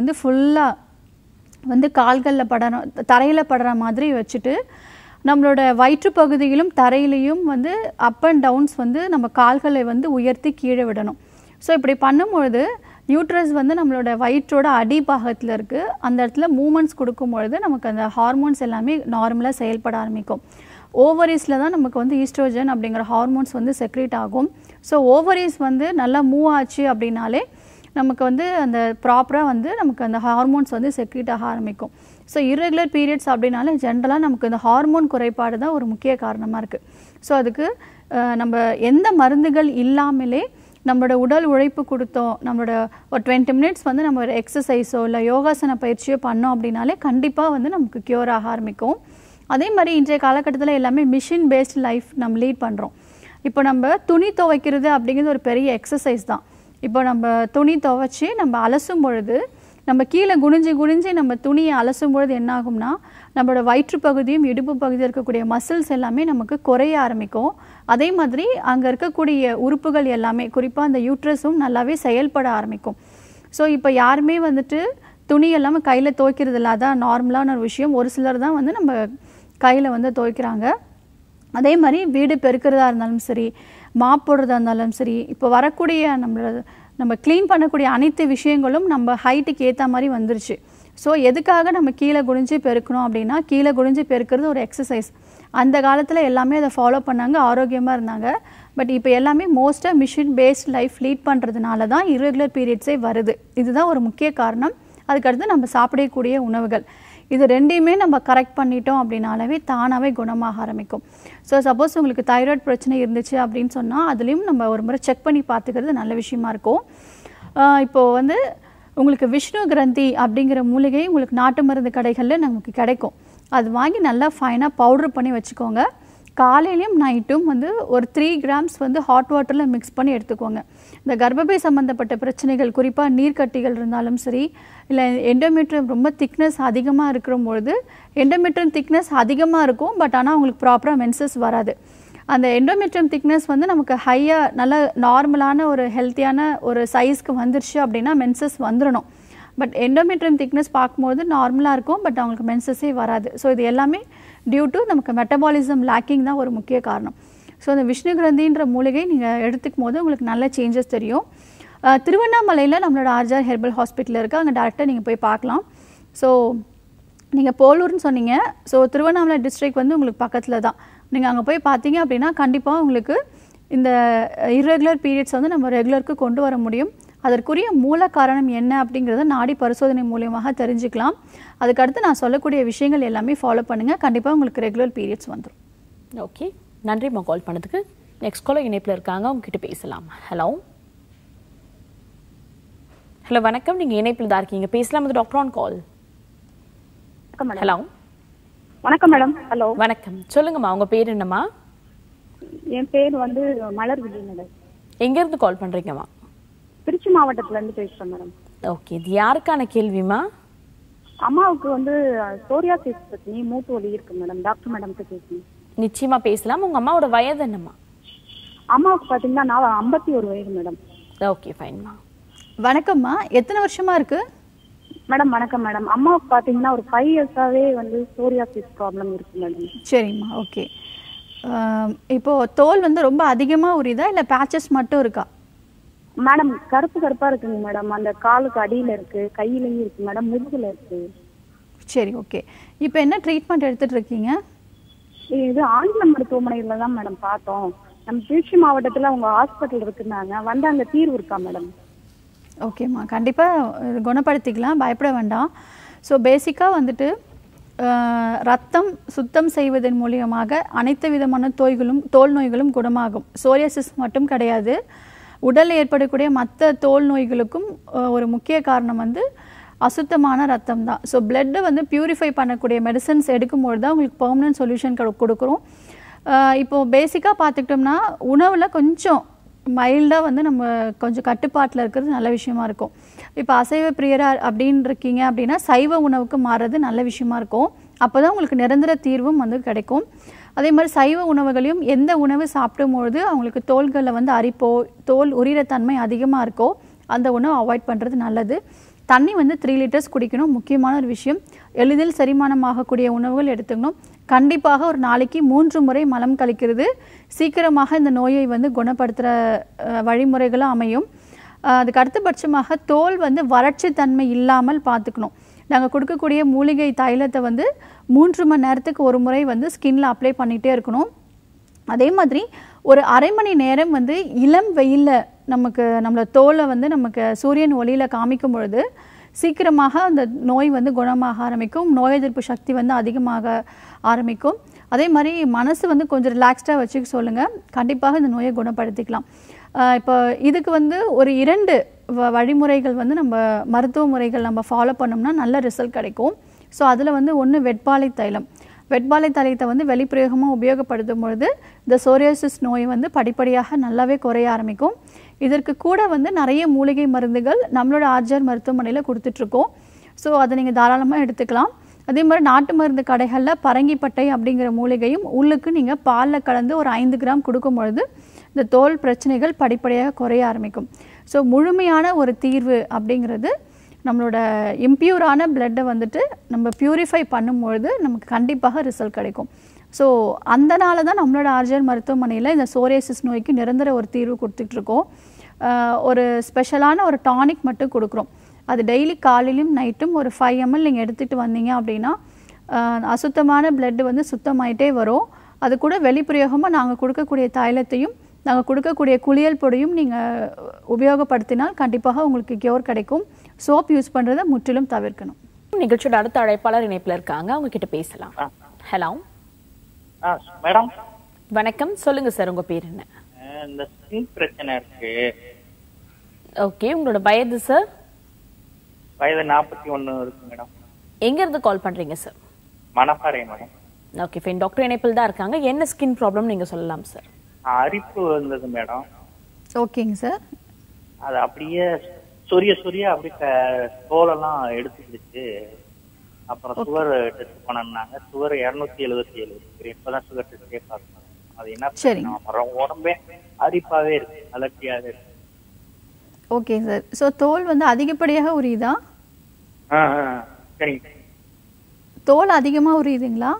ஃபுல்லாக கால்களில் படணும், தரையில் படுற மாதிரி வச்சுட்டு நம்மளோட வயிற்று பகுதியிலும் தரையிலையும் அப் அண்ட் டவுன்ஸ் நம்ம கால்களை உயர்த்தி கீழே விடணும். ஸோ இப்படி பண்ணும்பொழுது யூட்ரஸ் நம்மளோட வயிற்றோட அடிபாகத்தில் இருக்குது. அந்த இடத்துல மூமெண்ட்ஸ் கொடுக்கும்பொழுது நமக்கு அந்த ஹார்மோன்ஸ் எல்லாமே நார்மலாக செயல்பட ஆரம்பிக்கும். ஓவரீஸில் தான் நமக்கு ஈஸ்ட்ரோஜன் அப்படிங்கிற ஹார்மோன்ஸ் செக்ரேட் ஆகும். ஸோ ஓவரீஸ் நல்லா மூவ் ஆச்சு அப்படின்னாலே நமக்கு அந்த ப்ராப்பராக நமக்கு அந்த ஹார்மோன்ஸ் செக்ரேட் ஆக ஆரம்பிக்கும். ஸோ இர்ரெகுலர் பீரியட்ஸ் அப்படின்னாலே ஜென்ரலாக நமக்கு இந்த ஹார்மோன் குறைபாடு தான் ஒரு முக்கிய காரணமாக இருக்குது. ஸோ அதுக்கு நம்ம எந்த மருந்துகள் இல்லாமலே நம்மளோட உடல் உழைப்பு கொடுத்தோம், நம்மளோட ஒரு 20 மினிட்ஸ் நம்ம ஒரு எக்ஸசைஸோ இல்லை யோகாசன பயிற்சியோ பண்ணோம் அப்படின்னாலே கண்டிப்பாக நமக்கு க்யூர் ஆக ஆரம்பிக்கும். அதே மாதிரி இன்றைய காலகட்டத்தில் எல்லாமே மிஷின் பேஸ்ட் லைஃப் நம்ம லீட் பண்ணுறோம். இப்போ நம்ம துணி துவைக்கிறது அப்படிங்கிறது ஒரு பெரிய எக்ஸசைஸ் தான். இப்போ நம்ம துணி துவைச்சி நம்ம அலசும் பொழுது நம்ம கீழே குனிஞ்சு நம்ம துணியை அலசும் பொழுது என்ன ஆகும்னா நம்மளோட வயிற்று பகுதியும் இடுப்பு பகுதியும் இருக்கக்கூடிய மசில்ஸ் எல்லாமே நமக்கு குறைய ஆரம்பிக்கும். அதே மாதிரி அங்கே இருக்கக்கூடிய உறுப்புகள் எல்லாமே குறிப்பாக அந்த யூட்ரஸும் நல்லாவே செயல்பட ஆரம்பிக்கும். ஸோ இப்போ யாருமே துணி எல்லாமே கையில் துவைக்கிறது இல்லை, அதான் நார்மலான ஒரு விஷயம். ஒரு சிலர் தான் நம்ம கையில் துவைக்கிறாங்க. அதே மாதிரி வீடு பெருக்கிறதா இருந்தாலும் சரி, மாப் போடுறதா இருந்தாலும் சரி, இப்போ வரக்கூடிய நம்ம க்ளீன் பண்ணக்கூடிய அனைத்து விஷயங்களும் நம்ம ஹைட்டுக்கு ஏற்ற மாதிரி வந்துருச்சு. ஸோ எதுக்காக நம்ம கீழே குனிஞ்சு பெருக்கணும் அப்படின்னா கீழே குனிஞ்சு பெருக்கிறது ஒரு எக்ஸசைஸ். அந்த காலத்தில் எல்லாமே அதை ஃபாலோ பண்ணாங்க, ஆரோக்கியமாக இருந்தாங்க. பட் இப்போ எல்லாமே மோஸ்ட்டாக மிஷின் பேஸ்ட் லைஃப் லீட் பண்ணுறதுனால தான் இர்ரெகுலர் பீரியட்ஸே வருது. இதுதான் ஒரு முக்கிய காரணம். அதுக்கடுத்து நம்ம சாப்பிடக்கூடிய உணவுகள் இது ரெண்டையுமே நம்ம கரெக்ட் பண்ணிட்டோம் அப்படின்னாலே தானாகவே குணமாக ஆரம்பிக்கும். ஸோ சப்போஸ் உங்களுக்கு தைராய்டு பிரச்சனை இருந்துச்சு அப்படின்னு சொன்னால் அதுலேயும் நம்ம ஒரு முறை செக் பண்ணி பார்த்துக்கிறது நல்ல விஷயமா இருக்கும். இப்போது உங்களுக்கு விஷ்ணு கிரந்தி அப்படிங்கிற மூலிகை உங்களுக்கு நாட்டு மருந்து கடைகளில் நமக்கு கிடைக்கும். அது வாங்கி நல்லா ஃபைனாக பவுட்ரு பண்ணி வச்சுக்கோங்க. காலையிலையும் நைட்டும் ஒரு 3 கிராம்ஸ் ஹாட் வாட்டரில் மிக்ஸ் பண்ணி எடுத்துக்கோங்க. இந்த கர்ப்பப்பை சம்மந்தப்பட்ட பிரச்சனைகள் குறிப்பாக நீர்க்கட்டிகள் இருந்தாலும் சரி, இல்லை எண்டோமெட்ரியம் ரொம்ப திக்னஸ் அதிகமாக இருக்கிறபொழுது எண்டோமெட்ரியம் திக்னஸ் அதிகமாக இருக்கும், பட் ஆனால் உங்களுக்கு ப்ராப்பராக மென்சஸ் வராது. அந்த எண்டோமெட்ரியம் திக்னஸ் நமக்கு ஹையாக நல்ல நார்மலான ஒரு ஹெல்த்தியான ஒரு சைஸ்க்கு வந்துருச்சு அப்படின்னா மென்சஸ் வந்துடணும். பட் எண்டோமெட்ரியம் திக்னஸ் பார்க்கும்போது நார்மலாக இருக்கும், பட் அவங்களுக்கு மென்சஸே வராது. ஸோ இது எல்லாமே டியூ டு நமக்கு மெட்டபாலிசம் லேக்கிங் தான் ஒரு முக்கிய காரணம். ஸோ அந்த விஷ்ணு கிரந்தின்ற மூலிகை நீங்கள் எடுத்துக்கும் போது உங்களுக்கு நல்ல சேஞ்சஸ் தெரியும். திருவண்ணாமலையில் நம்மளோட ஆர்ஜிஆர் ஹெர்பல் ஹாஸ்பிட்டல் இருக்குது, அங்கே டேரெக்டாக நீங்கள் போய் பார்க்கலாம். ஸோ நீங்கள் போலூர்னு சொன்னீங்க. ஸோ திருவண்ணாமலை டிஸ்ட்ரிக்ட் வந்து உங்களுக்கு பக்கத்தில் தான். நீங்கள் அங்கே போய் பார்த்தீங்க அப்படின்னா கண்டிப்பாக உங்களுக்கு இந்த இர்ரெகுலர் பீரியட்ஸ் வந்து நம்ம ரெகுலருக்கு கொண்டு வர முடியும். அதற்குரிய மூல காரணம் என்ன அப்படிங்கிறத நாடி பரிசோதனை மூலியமாக தெரிஞ்சுக்கலாம். அதுக்கடுத்து நான் சொல்லக்கூடிய விஷயங்கள் எல்லாமே ஃபாலோ பண்ணுங்கள், கண்டிப்பாக உங்களுக்கு ரெகுலர் பீரியட்ஸ் வந்துடும். ஓகே, நன்றிம்மா கால் பண்ணதுக்கு. நெக்ஸ்ட் காலர் இணைப்பில் இருக்காங்க, உங்ககிட்ட பேசலாம். ஹலோ ஹலோ வணக்கம், நீங்கள் இணைப்பில் தான் இருக்கீங்க, பேசலாம். இது டாக்டர் ஆன் கால். ஹலோ வணக்கம் மேடம். ஹலோ வணக்கம், சொல்லுங்கம்மா, உங்க பேர் என்னம்மா? என் பேர் வந்து மலர் விஜய் மேடம். எங்கேருந்து கால் பண்ணுறீங்கம்மா? திருச்சி மாவட்டத்துல இருந்து பேசுறேன் மேடம். ஓகே, இது யாருக்கான கேள்விமா? அம்மாவுக்கு வந்து சோரியாசிஸ் பத்தி மூட்டு வலி இருக்கு மேடம். டாக்டர் மேடம்கிட்ட பேசணும். நிச்சயமா பேசலாம். உங்க அம்மாவோட வயது என்னம்மா? அம்மாவுக்கு பாத்தீங்கன்னா நான் 51 வயது மேடம். ஓகே ஃபைன்மா. வணக்கம்மா, எத்தனை வருஷமா இருக்கு மேடம்? வணக்கம் மேடம். அம்மாவுக்கு பாத்தீங்கன்னா ஒரு 5 இயர்ஸாவே வந்து சோரியாசிஸ் ப்ராப்ளம் இருக்கு மேடம். சரிம்மா, ஓகே. இப்போ தோல் வந்து ரொம்ப அதிகமா உரியுதா இல்லை பேச்சஸ் மட்டும் இருக்கா? மேடம் கருப்பு கருப்பா இருக்குங்க மேடம். அந்த காலுக்கு அடியில இருக்கு, கையிலயும் இருக்கு மேடம், முதுகுல இருக்கு. சரி, ஓகே. இப்போ என்ன ட்ரீட்மெண்ட் எடுத்துட்டு இருக்கீங்க? இது ஆங்கில மருத்துவமனையில தான் மேடம் பார்த்தோம். நம்ம திருச்சி மாவட்டத்துல உங்க ஹாஸ்பிட்டல் இருக்குன்னாங்க, வந்து அங்க தீர்வு இருக்கா மேடம்? ஓகேம்மா, கண்டிப்பாக குணப்படுத்திக்கலாம், பயப்பட வேண்டாம். ஸோ பேசிக்காக வந்துட்டு ரத்தம் சுத்தம் செய்வதன் மூலியமாக அனைத்து விதமான தோல் நோய்களும் குணமாகும். சோரியாசிஸ் மட்டும் கிடையாது, உடலில் ஏற்படக்கூடிய மற்ற தோல் நோய்களுக்கும் ஒரு முக்கிய காரணம் வந்து அசுத்தமான ரத்தம் தான். ஸோ பிளட்டை வந்து பியூரிஃபை பண்ணக்கூடிய மெடிசன்ஸ் எடுக்கும்போது தான் உங்களுக்கு பெர்மனன்ட் சொல்யூஷன் கொடுக்குறோம். இப்போது பேசிக்காக பார்த்துக்கிட்டோம்னா உணவில் கொஞ்சம் மைல்டாக வந்து நம்ம கொஞ்சம் கட்டுப்பாட்டில் இருக்கிறது நல்ல விஷயமா இருக்கும். இப்போ அசைவ பிரியராக அப்படின்னு இருக்கீங்க அப்படின்னா சைவ உணவுக்கு மாறுறது நல்ல விஷயமா இருக்கும். அப்போ தான் உங்களுக்கு நிரந்தர தீர்வும் வந்து கிடைக்கும். அதே மாதிரி சைவ உணவுகளையும் எந்த உணவு சாப்பிடும்பொழுது அவங்களுக்கு தோள்களில் வந்து அரிப்போ தோல் உரிகிற தன்மை அதிகமாக இருக்கோ அந்த உணவு அவாய்ட் பண்ணுறது நல்லது. தண்ணி வந்து 3 லிட்டர்ஸ் குடிக்கணும், முக்கியமான ஒரு விஷயம். எளிதில் செரிமானமாகக்கூடிய உணவுகள் எடுத்துக்கணும். கண்டிப்பாக ஒரு நாளைக்கு 3 முறை மலம் கழிக்கிறது சீக்கிரமாக இந்த நோயை வந்து குணப்படுத்துகிற வழிமுறைகளும் அமையும். அதுக்கு அடுத்தபட்சமாக தோல் வந்து வறட்சி தன்மை இல்லாமல் பார்த்துக்கணும். நாங்கள் கொடுக்கக்கூடிய மூலிகை தைலத்தை வந்து 3 மணி நேரத்துக்கு ஒரு முறை வந்து ஸ்கின்ல அப்ளை பண்ணிகிட்டே இருக்கணும். அதே மாதிரி ஒரு அரை மணி நேரம் வந்து இளம் வெயிலில் நம்மளோட தோலை வந்து நமக்கு சூரியன் ஒளியில் காமிக்கும் பொழுது சீக்கிரமாக அந்த நோய் வந்து குணமாக ஆரம்பிக்கும், நோய் எதிர்ப்பு சக்தி வந்து அதிகமாக ஆரம்பிக்கும். அதே மாதிரி மனசு வந்து கொஞ்சம் ரிலாக்ஸ்டாக வச்சுக்க சொல்லுங்கள், கண்டிப்பாக இந்த நோயை குணப்படுத்திக்கலாம். இப்போ இதுக்கு வந்து ஒரு 2 வழிமுறைகள் வந்து நம்ம மருத்துவ முறைகள் நம்ம ஃபாலோ பண்ணோம்னா நல்ல ரிசல்ட் கிடைக்கும். ஸோ அதில் வந்து ஒன்று வெட்பாலை தைலம். வெட்பாலை தைலத்தை வந்து வெளிப்பிரயோகமாக உபயோகப்படுத்தும் பொழுது இந்த சோரியாசிஸ் நோய் வந்து படிப்படியாக நல்லாவே குறைய ஆரம்பிக்கும். இதற்கு கூட வந்து நிறைய மூலிகை மருந்துகள் நம்மளோட ஆர்ஜிஆர் மருத்துவமனையில் கொடுத்துட்ருக்கோம். ஸோ அதை நீங்கள் தாராளமாக எடுத்துக்கலாம். அதே மாதிரி நாட்டு மருந்து கடைகளில் பரங்கிப்பட்டை அப்படிங்கிற மூலிகையும் உள்ளுக்கு நீங்கள் பாலில் கலந்து ஒரு 5 கிராம் கொடுக்கும் பொழுது இந்த தோல் பிரச்சனைகள் படிப்படியாக குறைய ஆரம்பிக்கும். ஸோ முழுமையான ஒரு தீர்வு அப்படிங்கிறது நம்மளோட இம்ப்யூரான பிளட்டை வந்துட்டு நம்ம பியூரிஃபை பண்ணும்பொழுது நமக்கு கண்டிப்பாக ரிசல்ட் கிடைக்கும். ஸோ அதனால தான் நம்மளோட ஆர்ஜிஆர் மருத்துவமனையில் இந்த சோரியாசிஸ் நோய்க்கு நிரந்தர ஒரு தீர்வு கொடுத்துட்ருக்கோம். ஒரு ஸ்பெஷலான ஒரு டானிக் மட்டும் கொடுக்குறோம். அது டெய்லி காலையிலும் நைட்டும் ஒரு 5 ml நீங்கள் எடுத்துகிட்டு வந்தீங்க அப்படின்னா அசுத்தமான பிளட்டு வந்து சுத்தமாயிட்டே வரும். அது கூட வெளிப்பிரயோகமாக நாங்கள் கொடுக்கக்கூடிய தைலத்தையும் நாங்கள் கொடுக்கக்கூடிய குளியல் பொடியும் நீங்கள் உபயோகப்படுத்தினால் கண்டிப்பாக உங்களுக்கு கியூர் கிடைக்கும். சோப் யூஸ் பண்ணுறதை முற்றிலும் தவிர்க்கணும். நிகழ்ச்சியோட அடுத்த அழைப்பாளர் இணைப்பில் இருக்காங்க, அவங்க கிட்ட பேசலாம். ஹலோ மேடம், வணக்கம், சொல்லுங்க சார், உங்க பேர் என்ன? இந்த ஸ்கின் பிரச்சனை இருக்கு. ஓகே, உங்களோட வயது சார்? வயது 41 இருக்கு மேடம். எங்க இருந்து கால் பண்றீங்க sir? Manapparai madam. Okay fine, doctor இணைப்பில் தான் இருக்காங்க. என்ன ஸ்கின் ப்ராப்ளம் நீங்க சொல்லலாம் சார்? அரிப்பு வந்தது மேடம். ஓகேங்க சார். அது அப்படியே சொரிய அப்படியே தோலெல்லாம் எடுத்துக்கிடுச்சு. அப்புறம் சுகர் டெஸ்ட் பண்ணாங்க. சுகர் 277. இப்பதான் சுகர் டெஸ்டே பார்த்தோம். அது என்ன உடம்பே அரிப்பாவே இருக்கு, அலர்ஜியாவே இருக்கு. Okay sir. ஸோ தோல் வந்து அதிகப்படியாக உரியுதா? சரிங்க. தோல் அதிகமாக உரியுதுங்களா?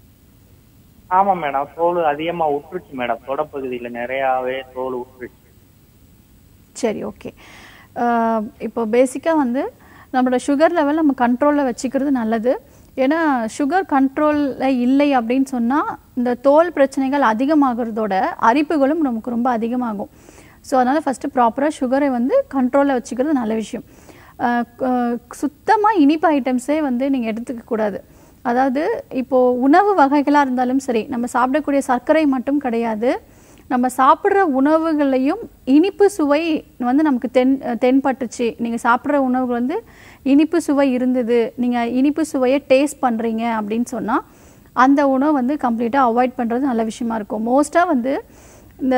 ஆமா மேடம், தோல் அதிகமா உற்றுச்சு மேடம். தொடப்பகுதியில நிறையாவே தோல் உற்றுச்சு. சரி, ஓகே. இப்போ பேசிக்காக வந்து நம்மளோட சுகர் லெவல் நம்ம கண்ட்ரோலில் வச்சுக்கிறது நல்லது. ஏன்னா சுகர் கண்ட்ரோலில் இல்லை அப்படின்னு சொன்னால் இந்த தோல் பிரச்சனைகள் அதிகமாகிறதோட அரிப்புகளும் நமக்கு ரொம்ப அதிகமாகும். ஸோ அதனால் ஃபஸ்ட்டு ப்ராப்பராக சுகரை வந்து கண்ட்ரோலில் வச்சுக்கிறது நல்ல விஷயம். சுத்தமாக இனிப்பு ஐட்டம்ஸே வந்து நீங்கள் எடுத்துக்கக்கூடாது. அதாவது இப்போது உணவு வகைகளாக இருந்தாலும் சரி, நம்ம சாப்பிடக்கூடிய சர்க்கரை மட்டும் கிடையாது, நம்ம சாப்பிட்ற உணவுகளையும் இனிப்பு சுவை வந்து நமக்கு தென்பட்டுச்சு. நீங்கள் சாப்பிட்ற உணவுகள் வந்து இனிப்பு சுவை இருந்தது, நீங்கள் இனிப்பு சுவையை டேஸ்ட் பண்ணுறீங்க அப்படின்னு சொன்னால் அந்த உணவு வந்து கம்ப்ளீட்டாக அவாய்ட் பண்ணுறது நல்ல விஷயமா இருக்கும். மோஸ்ட்டாக வந்து இந்த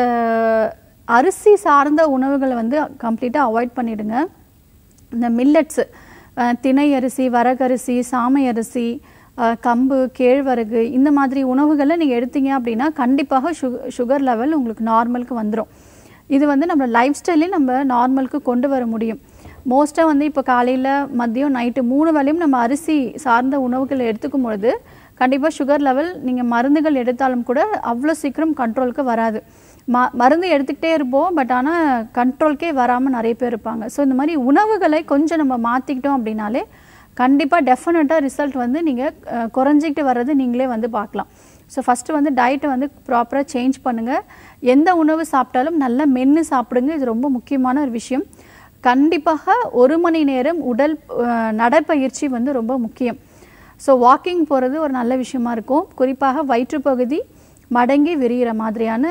அரிசி சார்ந்த உணவுகளை வந்து கம்ப்ளீட்டாக அவாய்ட் பண்ணிவிடுங்க. இந்த மில்லட்ஸு, திணை அரிசி, வரகரிசி, சாமை அரிசி, கம்பு, கேழ்வரகு, இந்த மாதிரி உணவுகளை நீங்கள் எடுத்தீங்க அப்படின்னா கண்டிப்பாக சுகர் லெவல் உங்களுக்கு நார்மலுக்கு வந்துடும். இது வந்து நம்ம லைஃப் ஸ்டைலே நம்ம நார்மலுக்கு கொண்டு வர முடியும். மோஸ்ட்டாக வந்து இப்போ காலையில், மதியம், நைட்டு 3 வேளையும் நம்ம அரிசி சார்ந்த உணவுகளை எடுத்துக்கும் பொழுது கண்டிப்பாக சுகர் லெவல் நீங்கள் மருந்துகள் எடுத்தாலும் கூட அவ்வளோ சீக்கிரம் கண்ட்ரோலுக்கு வராது. மருந்து எடுத்துக்கிட்டே இருப்போம், பட் ஆனால் கண்ட்ரோல்கே வராமல் நிறைய பேர் இருப்பாங்க. ஸோ இந்த மாதிரி உணவுகளை கொஞ்சம் நம்ம மாற்றிக்கிட்டோம் அப்படின்னாலே கண்டிப்பாக டெஃபினட்டாக ரிசல்ட் வந்து நீங்கள் குறைஞ்சிக்கிட்டு வர்றது நீங்களே வந்து பார்க்கலாம். ஸோ ஃபஸ்ட்டு வந்து டயட்டை வந்து ப்ராப்பராக சேஞ்ச் பண்ணுங்கள். எந்த உணவு சாப்பிட்டாலும் நல்லா மென்று சாப்பிடுங்க. இது ரொம்ப முக்கியமான ஒரு விஷயம். கண்டிப்பாக 1 மணி நேரம் உடல் நடைப்பயிற்சி வந்து ரொம்ப முக்கியம். ஸோ வாக்கிங் போகிறது ஒரு நல்ல விஷயமா இருக்கும். குறிப்பாக வயிற்றுப்பகுதி மடங்கி விரிகிற மாதிரியான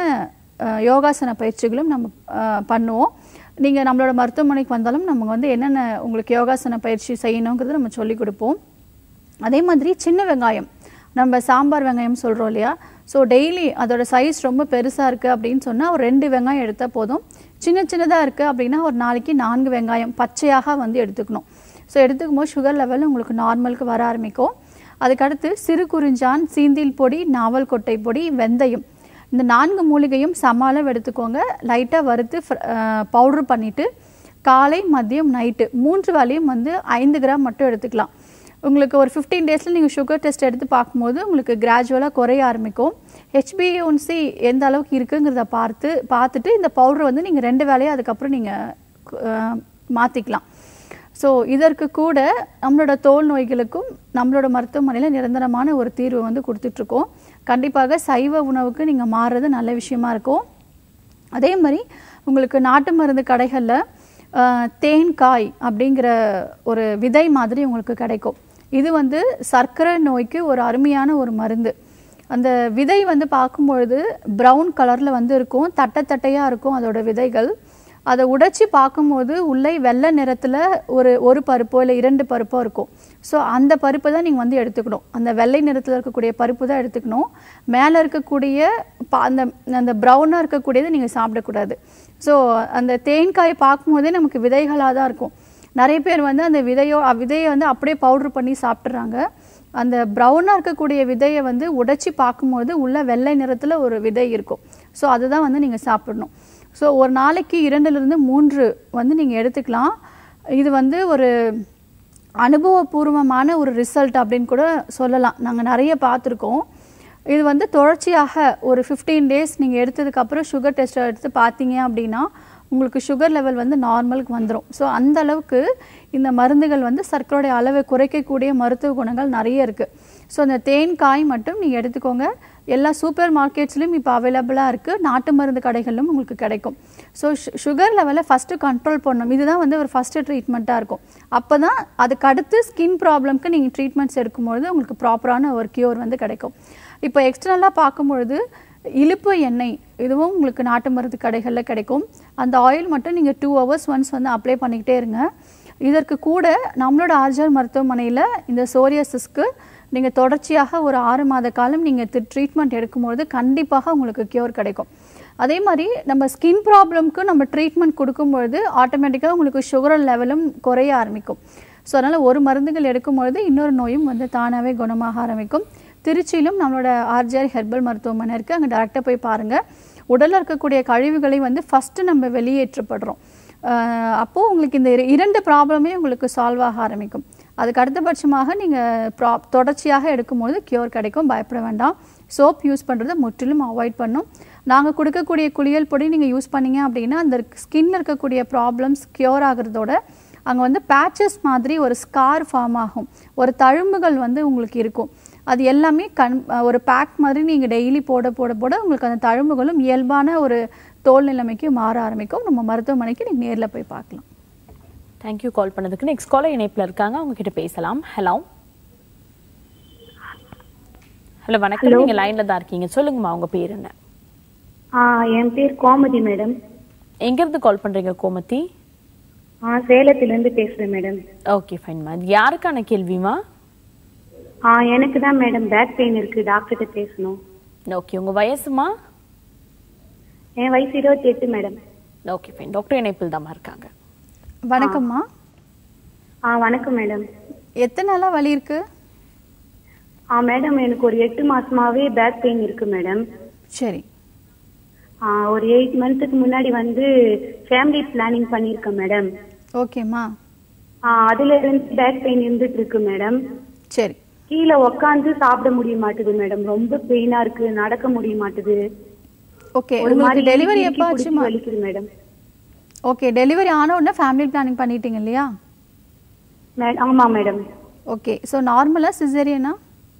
யோகாசன பயிற்சிகளும் நம்ம பண்ணுவோம். நீங்கள் நம்மளோட மருத்துவமனைக்கு வந்தாலும் நம்ம வந்து என்னென்ன உங்களுக்கு யோகாசன பயிற்சி செய்யணுங்கிறது நம்ம சொல்லிக் கொடுப்போம். அதே மாதிரி சின்ன வெங்காயம், நம்ம சாம்பார் வெங்காயம் சொல்கிறோம் இல்லையா, ஸோ டெய்லி அதோட சைஸ் ரொம்ப பெருசாக இருக்குது அப்படின்னு சொன்னால் ஒரு 2 வெங்காயம் எடுத்தால் போதும். சின்னதாக இருக்குது அப்படின்னா ஒரு நாளைக்கு 4 வெங்காயம் பச்சையாக வந்து எடுத்துக்கணும். ஸோ எடுத்துக்கும் போது சுகர் லெவல் உங்களுக்கு நார்மலுக்கு வர ஆரம்பிக்கும். அதுக்கடுத்து சிறு குறிஞ்சான், சீந்தில் பொடி, நாவல் கொட்டை பொடி, வெந்தயம், இந்த 4 மூலிகையும் சம அளவு எடுத்துக்கோங்க. லைட்டாக வறுத்து பவுட்ரு பண்ணிவிட்டு காலை, மதியம், நைட்டு 3 வேளையும் வந்து 5 கிராம் மட்டும் எடுத்துக்கலாம். உங்களுக்கு ஒரு 15 டேஸில் நீங்கள் சுகர் டெஸ்ட் எடுத்து பார்க்கும்போது உங்களுக்கு கிராஜுவலாக குறைய ஆரம்பிக்கும். HbA1c எந்த அளவுக்கு இருக்குங்கிறத பார்த்துட்டு இந்த பவுட்ரு வந்து நீங்கள் 2 வேளையும் அதுக்கப்புறம் நீங்கள் மாற்றிக்கலாம். ஸோ இதற்கு கூட நம்மளோட தோல் நோய்களுக்கும் நம்மளோட மருத்துவமனையில் நிரந்தரமான ஒரு தீர்வு வந்து கொடுத்துட்ருக்கோம். கண்டிப்பாக சைவ உணவுக்கு நீங்கள் மாறுறது நல்ல விஷயமா இருக்கும். அதே மாதிரி உங்களுக்கு நாட்டு மருந்து கடைகளில் தேன்காய் அப்படிங்கிற ஒரு விதை மாதிரி உங்களுக்கு கிடைக்கும். இது வந்து சர்க்கரை நோய்க்கு ஒரு அருமையான ஒரு மருந்து. அந்த விதை வந்து பார்க்கும்பொழுது ப்ரௌன் கலரில் வந்து இருக்கும், தட்டையாக இருக்கும் அதோட விதைகள். அதை உடைச்சி பார்க்கும்போது உள்ளே வெள்ளை நிறத்தில் ஒரு பருப்போ இல்லை 2 பருப்போ இருக்கும். ஸோ அந்த பருப்பை தான் நீங்கள் வந்து எடுத்துக்கணும். அந்த வெள்ளை நிறத்தில் இருக்கக்கூடிய பருப்பு தான் எடுத்துக்கணும். மேலே இருக்கக்கூடிய அந்த ப்ரௌனாக இருக்கக்கூடியதை நீங்கள் சாப்பிடக்கூடாது. ஸோ அந்த தேன்காய் பார்க்கும்போதே நமக்கு விதைகளாக தான் இருக்கும். நிறைய பேர் வந்து அந்த விதையை வந்து அப்படியே பவுட்ரு பண்ணி சாப்பிட்றாங்க. அந்த ப்ரௌனாக இருக்கக்கூடிய விதையை வந்து உடைச்சி பார்க்கும்போது உள்ள வெள்ளை நிறத்தில் ஒரு விதை இருக்கும். ஸோ அதுதான் வந்து நீங்கள் சாப்பிடணும். ஸோ ஒரு நாளைக்கு 2லிருந்து 3 வந்து நீங்கள் எடுத்துக்கலாம். இது வந்து ஒரு அனுபவபூர்வமான ஒரு ரிசல்ட் அப்படின்னு கூட சொல்லலாம். நாங்கள் நிறைய பார்த்துருக்கோம். இது வந்து தொடர்ச்சியாக ஒரு 15 டேஸ் நீங்கள் எடுத்ததுக்கப்புறம் சுகர் டெஸ்ட்டை எடுத்து பார்த்தீங்க அப்படின்னா உங்களுக்கு சுகர் லெவல் வந்து நார்மலுக்கு வந்துடும். ஸோ அந்த அளவுக்கு இந்த மருந்துகள் வந்து சர்க்கரையோடைய அளவை குறைக்கக்கூடிய மருத்துவ குணங்கள் நிறைய இருக்குது. ஸோ அந்த தேன்காய் மட்டும் நீங்கள் எடுத்துக்கோங்க. எல்லா சூப்பர் மார்க்கெட்ஸ்லையும் இப்போ அவைலபிளாக இருக்குது. நாட்டு மருந்து கடைகளிலும் உங்களுக்கு கிடைக்கும். ஸோ சுகர் லெவலை ஃபஸ்ட்டு கண்ட்ரோல் பண்ணணும். இதுதான் வந்து ஒரு ஃபஸ்ட்டு ட்ரீட்மெண்ட்டாக இருக்கும். அப்போ தான் அதுக்கு அடுத்து ஸ்கின் ப்ராப்ளம்க்கு நீங்கள் ட்ரீட்மெண்ட்ஸ் எடுக்கும்பொழுது உங்களுக்கு ப்ராப்பரான ஒரு க்யூர் வந்து கிடைக்கும். இப்போ எக்ஸ்டர்னலாக பார்க்கும்பொழுது இழுப்பு எண்ணெய், இதுவும் உங்களுக்கு நாட்டு மருந்து கடைகளில் கிடைக்கும். அந்த ஆயில் மட்டும் நீங்கள் 2 hours ஒன்ஸ் வந்து அப்ளை பண்ணிக்கிட்டே இருங்க. இதற்கு கூட நம்மளோட ஆர்ஜிஆர் மருத்துவமனையில் இந்த சோரியாசிஸ்க்கு நீங்கள் தொடர்ச்சியாக ஒரு 6 மாத காலம் நீங்கள் ட்ரீட்மெண்ட் எடுக்கும்போது கண்டிப்பாக உங்களுக்கு க்யூர் கிடைக்கும். அதே மாதிரி நம்ம ஸ்கின் ப்ராப்ளம்க்கு நம்ம ட்ரீட்மெண்ட் கொடுக்கும்பொழுது ஆட்டோமேட்டிக்காக உங்களுக்கு சுகர் லெவலும் குறைய ஆரம்பிக்கும். ஸோ அதனால் ஒரு மருந்துகள் எடுக்கும்பொழுது இன்னொரு நோயும் வந்து தானாகவே குணமாக ஆரம்பிக்கும். திருச்சியிலும் நம்மளோட ஆர்ஜிஆர் ஹெர்பல் மருத்துவமனை இருக்குது. அங்கே டேரெக்டாக போய் பாருங்கள். உடலில் இருக்கக்கூடிய கழிவுகளை வந்து ஃபஸ்ட்டு நம்ம வெளியேற்றப்படுறோம். அப்போது உங்களுக்கு இந்த 2 ப்ராப்ளமே உங்களுக்கு சால்வ் ஆக ஆரம்பிக்கும். அதுக்கு அடுத்தபட்சமாக நீங்கள் தொடர்ச்சியாக எடுக்கும்போது க்யூர் கிடைக்கும். பயப்பட வேண்டாம். சோப் யூஸ் பண்ணுறதை முற்றிலும் அவாய்ட் பண்ணும். நாங்கள் கொடுக்கக்கூடிய குளியல் பொடி நீங்கள் யூஸ் பண்ணீங்க அப்படின்னா அந்த ஸ்கின்ல இருக்கக்கூடிய ப்ராப்ளம்ஸ் க்யூர் ஆகுறதோட அங்கே வந்து பேச்சஸ் மாதிரி ஒரு ஸ்கார் ஃபார்ம் ஆகும், ஒரு தழும்புகள் வந்து உங்களுக்கு இருக்கும். அது எல்லாமே ஒரு பேக் மாதிரி நீங்கள் டெய்லி போட போட போட உங்களுக்கு அந்த தழும்புகளும் இயல்பான ஒரு தோல் நிலைமைக்கு மாற ஆரம்பிக்கும். நம்ம மருத்துவமனைக்கு நீங்கள் நேரில் போய் பார்க்கலாம். தேங்க்யூ கால் பண்ணதுக்கு. நெக்ஸ்ட் காலர் இணைப்பில் இருக்காங்க, அவங்க கிட்ட பேசலாம். ஹலோ ஹலோ வணக்கம், நீங்க லைன்ல தான் இருக்கீங்க, சொல்லுங்கம்மா உங்க பேர் என்ன? என் பேர் கோமதி மேடம். எங்க இருந்து கால் பண்றீங்க கோமதி? சேலத்துல இருந்து பேசுறேன் மேடம். ஓகே ஃபைன்மா. யாருக்கான கேள்விமா? எனக்கு தான் மேடம் பேக் பெயின் இருக்கு, டாக்டர்கிட்ட பேசணும். ஓகே, உங்க வயசுமா? என் வயசு 28 மேடம். ஓகே ஃபைன், டாக்டர் இணைப்பில் தான் இருக்காங்க. வணக்கம்மா. வணக்கம் மேடம். எத்தனை நாளா வலி இருக்கு? மேடம் எனக்கு ஒரு 8 மாசமாவே பேக் பெயின் இருக்கு மேடம். சரி. ஒரு 8 மந்த்துக்கு முன்னாடி வந்து ஃபேமிலி பிளானிங் பண்ணிருக்கேன் மேடம். ஓகேம்மா. அதுல இருந்து பேக் பெயின் இருந்துட்டு இருக்கு மேடம். சரி. கீழே உட்காந்து சாப்பிட முடிய மாட்டுது மேடம், ரொம்ப பெயினா இருக்கு, நடக்க முடிய மாட்டுது. ஓகே, உங்களுக்கு டெலிவரி எப்ப ஆச்சுமா? வலிக்குது மேடம். ஓகே, டெலிவரி ஆன உடனே ஃபேமிலி பிளானிங் பண்ணிட்டீங்க இல்லையா? ஆமா மேடம். ஓகே, ஸோ நார்மலா சிசேரியனா?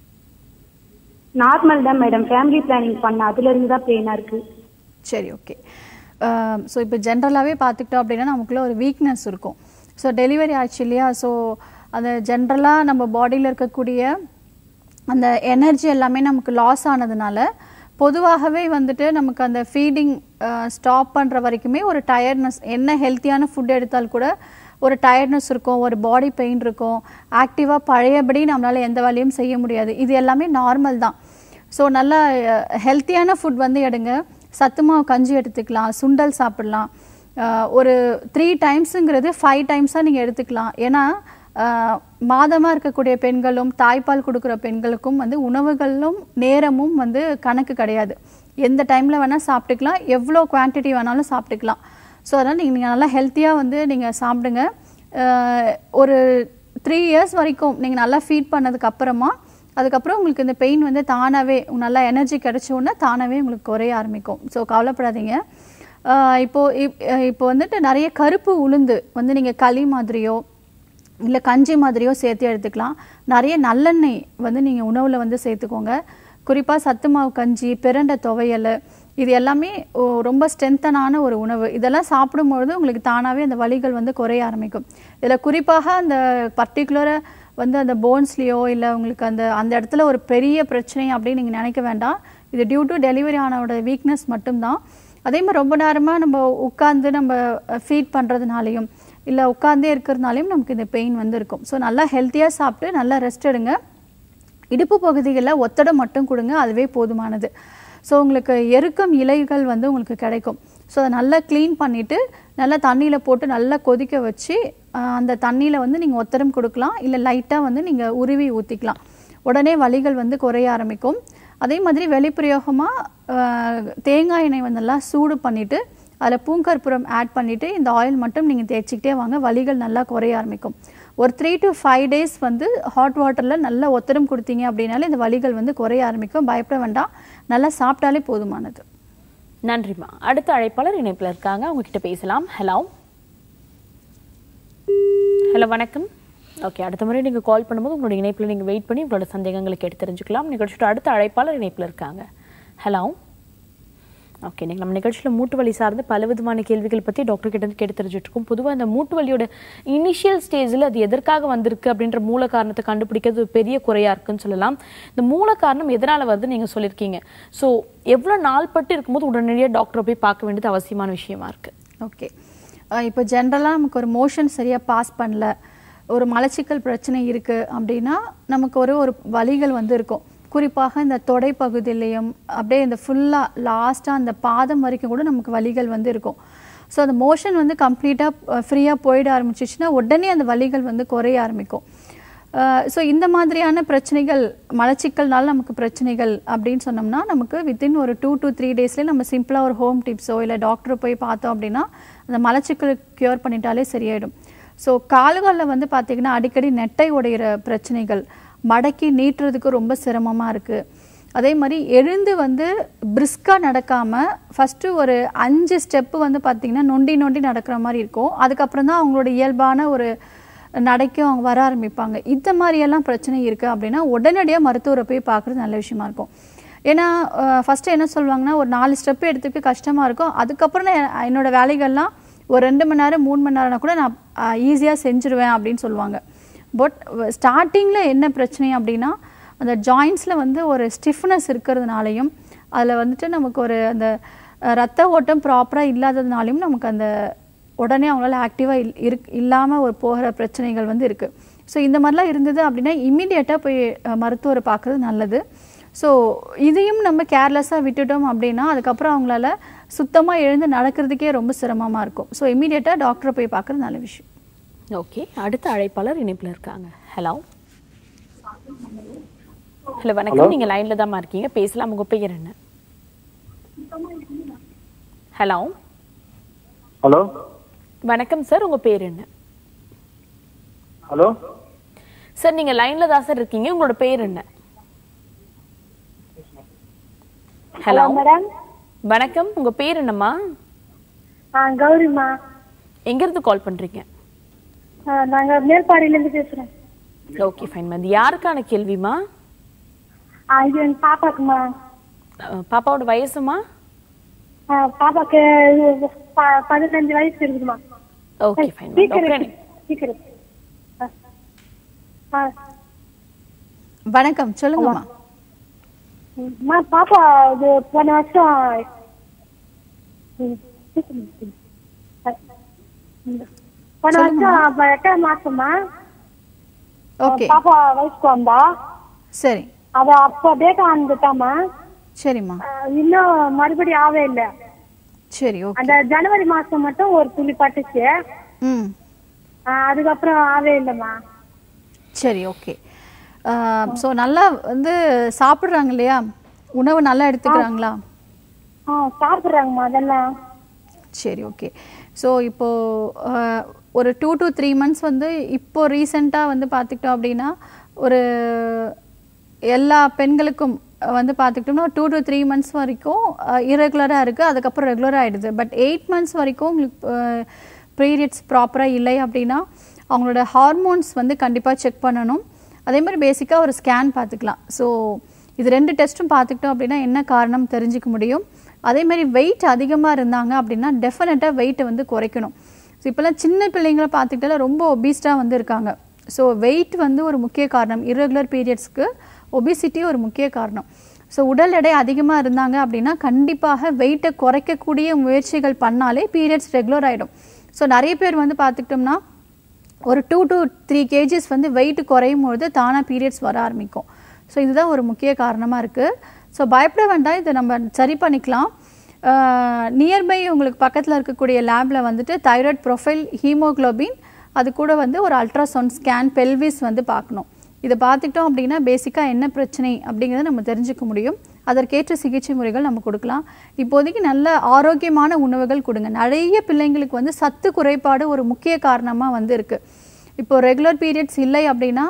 நார்மல் தான் மேடம், ஃபேமிலி பிளானிங் பண்ண அதுல இருந்து தான் பெயினா இருக்கு. சரி, ஓகே. ஸோ இப்போ ஜென்ரலாகவே பார்த்துக்கிட்டோம் அப்படின்னா நமக்குள்ள ஒரு வீக்னஸ் இருக்கும். ஸோ டெலிவரி ஆச்சு இல்லையா, ஸோ அந்த ஜென்ரலாக நம்ம பாடியில் இருக்கக்கூடிய அந்த எனர்ஜி எல்லாமே நமக்கு லாஸ் ஆனதுனால பொதுவாகவே வந்துட்டு நமக்கு அந்த ஃபீடிங் ஸ்டாப் பண்ணுற வரைக்குமே ஒரு டயர்ட்னஸ், என்ன ஹெல்த்தியான ஃபுட் எடுத்தால் கூட ஒரு டயர்ட்னஸ் இருக்கும், ஒரு பாடி பெயின் இருக்கும், ஆக்டிவாக பழையபடி நம்மளால் எந்த வேலையும் செய்ய முடியாது. இது எல்லாமே நார்மல் தான். ஸோ நல்லா ஹெல்த்தியான ஃபுட் வந்து எடுங்க. சத்துமாவு கஞ்சி எடுத்துக்கலாம், சுண்டல் சாப்பிடலாம். ஒரு 3 டைம்ஸுங்கிறது 5 டைம்ஸாக நீங்கள் எடுத்துக்கலாம். ஏன்னா மாதமாக இருக்கக்கூடிய பெண்களும் தாய்ப்பால் கொடுக்குற பெண்களுக்கும் வந்து உணவுகளும் நேரமும் வந்து கணக்கு கிடையாது. எந்த டைமில் வேணால் சாப்பிட்டுக்கலாம், எவ்வளோ குவான்டிட்டி வேணாலும் சாப்பிட்டுக்கலாம். ஸோ அதனால் நீங்கள் நல்லா ஹெல்த்தியாக வந்து நீங்கள் சாப்பிடுங்க. ஒரு 3 இயர்ஸ் வரைக்கும் நீங்கள் நல்லா ஃபீட் பண்ணதுக்கப்புறமா அதுக்கப்புறம் உங்களுக்கு இந்த பெயின் வந்து தானாகவே நல்லா எனர்ஜி கிடைச்சோன்னா தானாகவே உங்களுக்கு குறைய ஆரம்பிக்கும். ஸோ கவலைப்படாதீங்க. இப்போ வந்துட்டு நிறைய கருப்பு உளுந்து வந்து நீங்கள் களி மாதிரியோ இல்லை கஞ்சி மாதிரியோ சேர்த்து எடுத்துக்கலாம். நிறைய நல்லெண்ணெய் வந்து நீங்கள் உணவில் வந்து சேர்த்துக்கோங்க. குறிப்பாக சத்து மாவு கஞ்சி, பிரண்டை துவையல், இது எல்லாமே ரொம்ப ஸ்ட்ரென்த்தனான ஒரு உணவு. இதெல்லாம் சாப்பிடும்பொழுது உங்களுக்கு தானாகவே அந்த வலிகள் வந்து குறைய ஆரம்பிக்கும். இதில் குறிப்பாக அந்த பர்டிகுலராக வந்து அந்த போன்ஸ்லேயோ இல்லை உங்களுக்கு அந்த இடத்துல ஒரு பெரிய பிரச்சனை அப்படின்னு நீங்கள் நினைக்க வேண்டாம். இது டியூ டு டெலிவரி ஆனோட வீக்னஸ் மட்டும்தான். அதே மாதிரி ரொம்ப நேரமாக நம்ம உட்காந்து நம்ம ஃபீட் பண்ணுறதுனாலையும் இல்லை உட்காந்தே இருக்கிறதுனாலையும் நமக்கு இந்த பெயின் வந்து இருக்கும். ஸோ நல்லா ஹெல்த்தியாக சாப்பிட்டு நல்லா ரெஸ்ட் எடுங்க. இடுப்பு பகுதிகளில் ஒத்தடம் மட்டும் கொடுங்க, அதுவே போதுமானது. ஸோ உங்களுக்கு எருக்கம் இலைகள் வந்து உங்களுக்கு கிடைக்கும். ஸோ அதை நல்லா க்ளீன் பண்ணிவிட்டு நல்லா தண்ணியில் போட்டு நல்லா கொதிக்க வச்சு அந்த தண்ணியில் வந்து நீங்கள் ஒத்தடம் கொடுக்கலாம், இல்லை லைட்டாக வந்து நீங்கள் உருவி ஊற்றிக்கலாம். உடனே வலிகள் வந்து குறைய ஆரம்பிக்கும். அதே மாதிரி வெளிப்பிரயோகமாக தேங்காய் எண்ணெய் வந்து நல்லா சூடு பண்ணிவிட்டு அதில் பூங்கற்புரம் ஆட் பண்ணிவிட்டு இந்த ஆயில் மட்டும் நீங்கள் தேய்ச்சிக்கிட்டே வாங்க, வலிகள் நல்லா குறைய ஆரம்பிக்கும். ஒரு 3 to 5 டேஸ் வந்து ஹாட் வாட்டரில் நல்லா ஒத்தடம் கொடுத்தீங்க அப்படின்னாலே இந்த வலிகள் வந்து குறைய ஆரம்பிக்கும். பயப்பட வேண்டாம், நல்லா சாப்பிட்டாலே போதுமானது. நன்றிம்மா. அடுத்த அழைப்பாளர் இணைப்பில் இருக்காங்க, அவங்க கிட்ட பேசலாம். ஹலோ ஹலோ வணக்கம். ஓகே, அடுத்த முறை நீங்கள் கால் பண்ணும்போது உங்களோட இணைப்பில் நீங்கள் வெயிட் பண்ணி உங்களோட சந்தேகங்களை கேட்டு தெரிஞ்சுக்கலாம். நிகழ்ச்சியோட அடுத்த அழைப்பாளர் இணைப்பில் இருக்காங்க. ஹலோ. ஓகே, நீங்கள் நம்ம நிகழ்ச்சியில் மூட்டு வலி சார்ந்து பல விதமான கேள்விகள் பற்றி டாக்டர் கிட்ட கேட்டு தெரிஞ்சுட்டு இருக்கோம். பொதுவாக இந்த மூட்டு வலியோட இனிஷியல் ஸ்டேஜில் அது எதற்காக வந்திருக்கு அப்படின்ற மூல காரணத்தை கண்டுபிடிக்கிறது பெரிய குறையாக இருக்குன்னு சொல்லலாம். இந்த மூல காரணம் எதனால் வருது நீங்கள் சொல்லியிருக்கீங்க. ஸோ எவ்வளோ நாள் பட்டு இருக்கும்போது உடனடியாக டாக்டரை போய் பார்க்க வேண்டியது அவசியமான விஷயமா இருக்குது? ஓகே, இப்போ ஜென்ரலாக நமக்கு ஒரு மோஷன் சரியாக பாஸ் பண்ணல, ஒரு மலச்சிக்கல் பிரச்சனை இருக்குது அப்படின்னா நமக்கு ஒரு வலிகள் வந்து இருக்கும். குறிப்பாக இந்த தொடை பகுதியிலையும் அப்படியே இந்த ஃபுல்லாக லாஸ்ட்டாக அந்த பாதம் வரைக்கும் கூட நமக்கு வலிகள் வந்து இருக்கும். ஸோ அந்த மோஷன் வந்து கம்ப்ளீட்டாக ஃப்ரீயாக போயிட ஆரம்பிச்சிச்சுன்னா உடனே அந்த வலிகள் வந்து குறைய ஆரம்பிக்கும். ஸோ இந்த மாதிரியான பிரச்சனைகள், மலச்சிக்கல்னால நமக்கு பிரச்சனைகள் அப்படின்னு சொன்னோம்னா நமக்கு வித்தின் ஒரு 2 to 3 டேஸ்லேயே நம்ம சிம்பிளாக ஒரு ஹோம் டிப்ஸோ இல்லை டாக்டரை போய் பார்த்தோம் அப்படின்னா அந்த மலச்சிக்கல் க்யூர் பண்ணிட்டாலே சரியாயிடும். ஸோ கால்களில் வந்து பார்த்திங்கன்னா அடிக்கடி நெட்டை உடையிற பிரச்சனைகள், மடக்கி நீட்டுறதுக்கு ரொம்ப சிரமமாக இருக்குது. அதே மாதிரி எழுந்து வந்து பிரிஸ்காக நடக்காமல் ஃபஸ்ட்டு ஒரு 5 ஸ்டெப்பு வந்து பார்த்திங்கன்னா நொண்டி நொண்டி நடக்கிற மாதிரி இருக்கும். அதுக்கப்புறம் தான் அவங்களோட இயல்பான ஒரு நடைக்கும் அவங்க வர ஆரம்பிப்பாங்க. இந்த மாதிரியெல்லாம் பிரச்சனை இருக்குது அப்படின்னா உடனடியாக மருத்துவரை போய் பார்க்குறது நல்ல விஷயமா இருக்கும். ஏன்னா ஃபஸ்ட்டு என்ன சொல்லுவாங்கன்னா ஒரு 4 ஸ்டெப்பு எடுத்துக்க கஷ்டமாக இருக்கும். அதுக்கப்புறம் நான் என்னோடய வேலைகள்லாம் ஒரு 2 மணி நேரம் 3 மணி நேரம்னா கூட நான் ஈஸியாக செஞ்சுருவேன் அப்படின்னு சொல்லுவாங்க. பட் ஸ்டார்டிங்கில் என்ன பிரச்சனை அப்படின்னா அந்த ஜாயின்ஸில் வந்து ஒரு ஸ்டிஃப்னஸ் இருக்கிறதுனாலையும் அதில் வந்துட்டு நமக்கு ஒரு அந்த ரத்த ஓட்டம் ப்ராப்பராக இல்லாததுனாலையும் நமக்கு அந்த உடனே அவங்களால ஆக்டிவாக இல்லாமல் ஒரு போகிற பிரச்சனைகள் வந்து இருக்குது. ஸோ இந்த மாதிரிலாம் இருந்தது அப்படின்னா இம்மிடியேட்டாக போய் மருத்துவரை பார்க்குறது நல்லது. ஸோ இதையும் நம்ம கேர்லெஸ்ஸாக விட்டுட்டோம் அப்படின்னா அதுக்கப்புறம் அவங்களால சுத்தமாக எழுந்து நடக்கிறதுக்கே ரொம்ப சிரமமாக இருக்கும். ஸோ இம்மிடியேட்டாக டாக்டரை போய் பார்க்குறது நல்ல விஷயம். ஓகே, அடுத்த அழைப்பாளர் இணைப்பில் இருக்காங்க. ஹலோ ஹலோ வணக்கம். நீங்க லைன்ல தான் இருக்கீங்க, பேசலாம். உங்க பேர் என்ன? ஹலோ ஹலோ வணக்கம் சார், உங்க பேர் என்ன? ஹலோ சார் நீங்க லைன்ல தான் சார் இருக்கீங்க, உங்களோட பேர் என்ன? ஹலோ மேடம் வணக்கம், உங்க பேர் என்னம்மா? கௌரிமா. எங்க இருந்து கால் பண்றீங்க? நாங்க மேல்பாடியில இருந்து பேசுறோம். Okay fine. இது யாருக்கான கேள்விமா? இது என் பாப்பாக்குமா. பாப்பாவோட வயசுமா? பாப்பாக்கு 15 வயசு இருக்குதுமா. Okay fine. டாக்டர் வணக்கம், சொல்லுங்கம்மா. பாப்பா இது போன வருஷம் போன வருஷம் 8ஆம் மாசமா பாப்பா வயசுக்கு வந்தா. சரி, அத அப்ப டேட்டா வந்துட்டாமா. சரிம்மா. இன்னும் மறுபடியும் ஆவே இல்ல. சரி, ஓகே. அந்த ஜனவரி மாசம் மட்டும் ஒரு துளி பட்டுச்சு. அதுக்கப்புறம் ஆவே இல்லம்மா. சரி, ஓகே. ஸோ நல்லா வந்து சாப்பிட்றாங்க இல்லையா? உணவு நல்லா எடுத்துக்கிறாங்களா? சாப்பிட்றாங்கம்மா அதெல்லாம். சரி, ஓகே. ஸோ இப்போது ஒரு 2 to 3 months வந்து இப்போ ரீசெண்டாக வந்து பார்த்துக்கிட்டோம் அப்படின்னா ஒரு எல்லா பெண்களுக்கும் வந்து பார்த்துக்கிட்டோம்னா 2 to 3 months வரைக்கும் இரெகுலராக இருக்குது, அதுக்கப்புறம் ரெகுலராக ஆகிடுது. பட் 8 months வரைக்கும் உங்களுக்கு பீரியட்ஸ் ப்ராப்பராக இல்லை அப்படின்னா அவங்களோட ஹார்மோன்ஸ் வந்து கண்டிப்பாக செக் பண்ணணும். அதே மாதிரி பேசிக்காக ஒரு ஸ்கேன் பார்த்துக்கலாம். ஸோ இது 2 டெஸ்ட்டும் பார்த்துக்கிட்டோம் அப்படின்னா என்ன காரணம் தெரிஞ்சிக்க முடியும். அதேமாதிரி வெயிட் அதிகமாக இருந்தாங்க அப்படின்னா டெஃபினட்டாக வெயிட்டை வந்து குறைக்கணும். ஸோ இப்போல்லாம் சின்ன பிள்ளைங்களை பார்த்துக்கிட்டால ரொம்ப ஒபீஸ்டாக வந்து இருக்காங்க. ஸோ வெயிட் வந்து ஒரு முக்கிய காரணம். இரெகுலர் பீரியட்ஸ்க்கு ஒபிசிட்டி ஒரு முக்கிய காரணம். ஸோ உடல் எடை அதிகமாக இருந்தாங்க அப்படின்னா கண்டிப்பாக வெயிட்டை குறைக்கக்கூடிய முயற்சிகள் பண்ணாலே பீரியட்ஸ் ரெகுலர் ஆகிடும். ஸோ நிறைய பேர் வந்து பார்த்துக்கிட்டோம்னா ஒரு 2 to 3 kgs வந்து வெயிட் குறையும் பொழுது தானாக பீரியட்ஸ் வர ஆரம்பிக்கும். ஸோ இதுதான் ஒரு முக்கிய காரணமாக இருக்குது. ஸோ பயப்பட வேண்டாம், இதை நம்ம சரி பண்ணிக்கலாம். நியர்பை உங்களுக்கு பக்கத்தில் இருக்கக்கூடிய லேபில் வந்துட்டு தைராய்டு ப்ரொஃபைல், ஹீமோக்ளோபின், அது கூட வந்து ஒரு அல்ட்ராசவுண்ட் ஸ்கேன், பெல்விஸ் வந்து பார்க்கணும். இதை பார்த்துக்கிட்டோம் அப்படின்னா பேசிக்காக என்ன பிரச்சனை அப்படிங்கிறத நம்ம தெரிஞ்சுக்க முடியும். அதற்கேற்ற சிகிச்சை முறைகள் நம்ம கொடுக்கலாம். இப்போதைக்கு நல்ல ஆரோக்கியமான உணவுகள் கொடுங்க. நிறைய பிள்ளைங்களுக்கு வந்து சத்து குறைபாடு ஒரு முக்கிய காரணமாக வந்து இருக்குது. இப்போ ரெகுலர் பீரியட்ஸ் இல்லை அப்படின்னா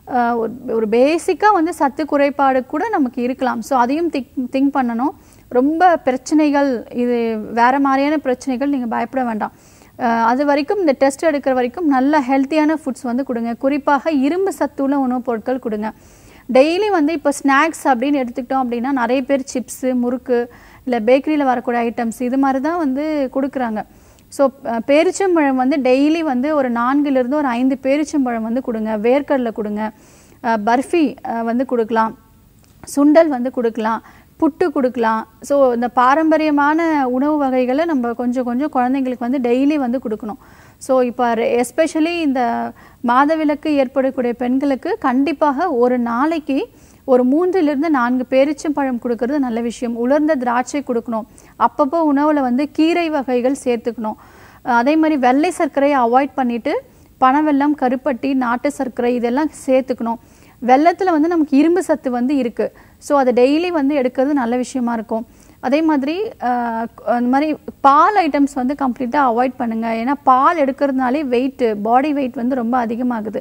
ஒரு பேசிக்காக வந்து சத்து குறைபாடு கூட நமக்கு இருக்கலாம். ஸோ அதையும் திங்க் பண்ணணும். ரொம்ப பிரச்சனைகள், இது வேறு மாதிரியான பிரச்சனைகள், நீங்கள் பயப்பட வேண்டாம். அது வரைக்கும் இந்த டெஸ்ட் எடுக்கிற வரைக்கும் நல்ல ஹெல்த்தியான ஃபுட்ஸ் வந்து கொடுங்க. குறிப்பாக இரும்பு சத்துள்ள உணவுப் பொருட்கள் கொடுங்க. டெய்லி வந்து இப்போ ஸ்நாக்ஸ் அப்படின்னு எடுத்துக்கிட்டோம் அப்படின்னா நிறைய பேர் சிப்ஸு, முறுக்கு, இல்லை பேக்கரியில் வரக்கூடிய ஐட்டம்ஸ் இது மாதிரி தான் வந்து கொடுக்குறாங்க. ஸோ பேரிச்சம்பழம் வந்து டெய்லி வந்து ஒரு 4லிருந்து ஒரு 5 பேரிச்சம்பழம் வந்து கொடுங்க. வேர்க்கடலை கொடுங்க, பர்ஃபி வந்து கொடுக்கலாம், சுண்டல் வந்து கொடுக்கலாம், புட்டு கொடுக்கலாம். ஸோ இந்த பாரம்பரியமான உணவு வகைகளை நம்ம கொஞ்சம் கொஞ்சம் குழந்தைங்களுக்கு வந்து டெய்லி வந்து கொடுக்கணும். ஸோ இப்போ எஸ்பெஷலி இந்த மாதவிலக்கு ஏற்படக்கூடிய பெண்களுக்கு கண்டிப்பாக ஒரு நாளைக்கு ஒரு 3லிருந்து 4 பேரிச்சம்பழம் கொடுக்கறது நல்ல விஷயம். உலர்ந்த திராட்சை கொடுக்கணும். அப்பப்போ உணவில் வந்து கீரை வகைகள் சேர்த்துக்கணும். அதே மாதிரி வெள்ளை சர்க்கரையை அவாய்ட் பண்ணிவிட்டு பனவெல்லம், கருப்பட்டி, நாட்டு சர்க்கரை இதெல்லாம் சேர்த்துக்கணும். வெள்ளத்தில் வந்து நமக்கு இரும்பு சத்து வந்து இருக்குது. ஸோ அதை டெய்லி வந்து எடுக்கிறது நல்ல விஷயமா இருக்கும். அதே மாதிரி அந்த மாதிரி பால் ஐட்டம்ஸ் வந்து கம்ப்ளீட்டாக அவாய்ட் பண்ணுங்கள். ஏன்னா பால் எடுக்கிறதுனாலே வெயிட்டு, பாடி வெயிட் வந்து ரொம்ப அதிகமாகுது.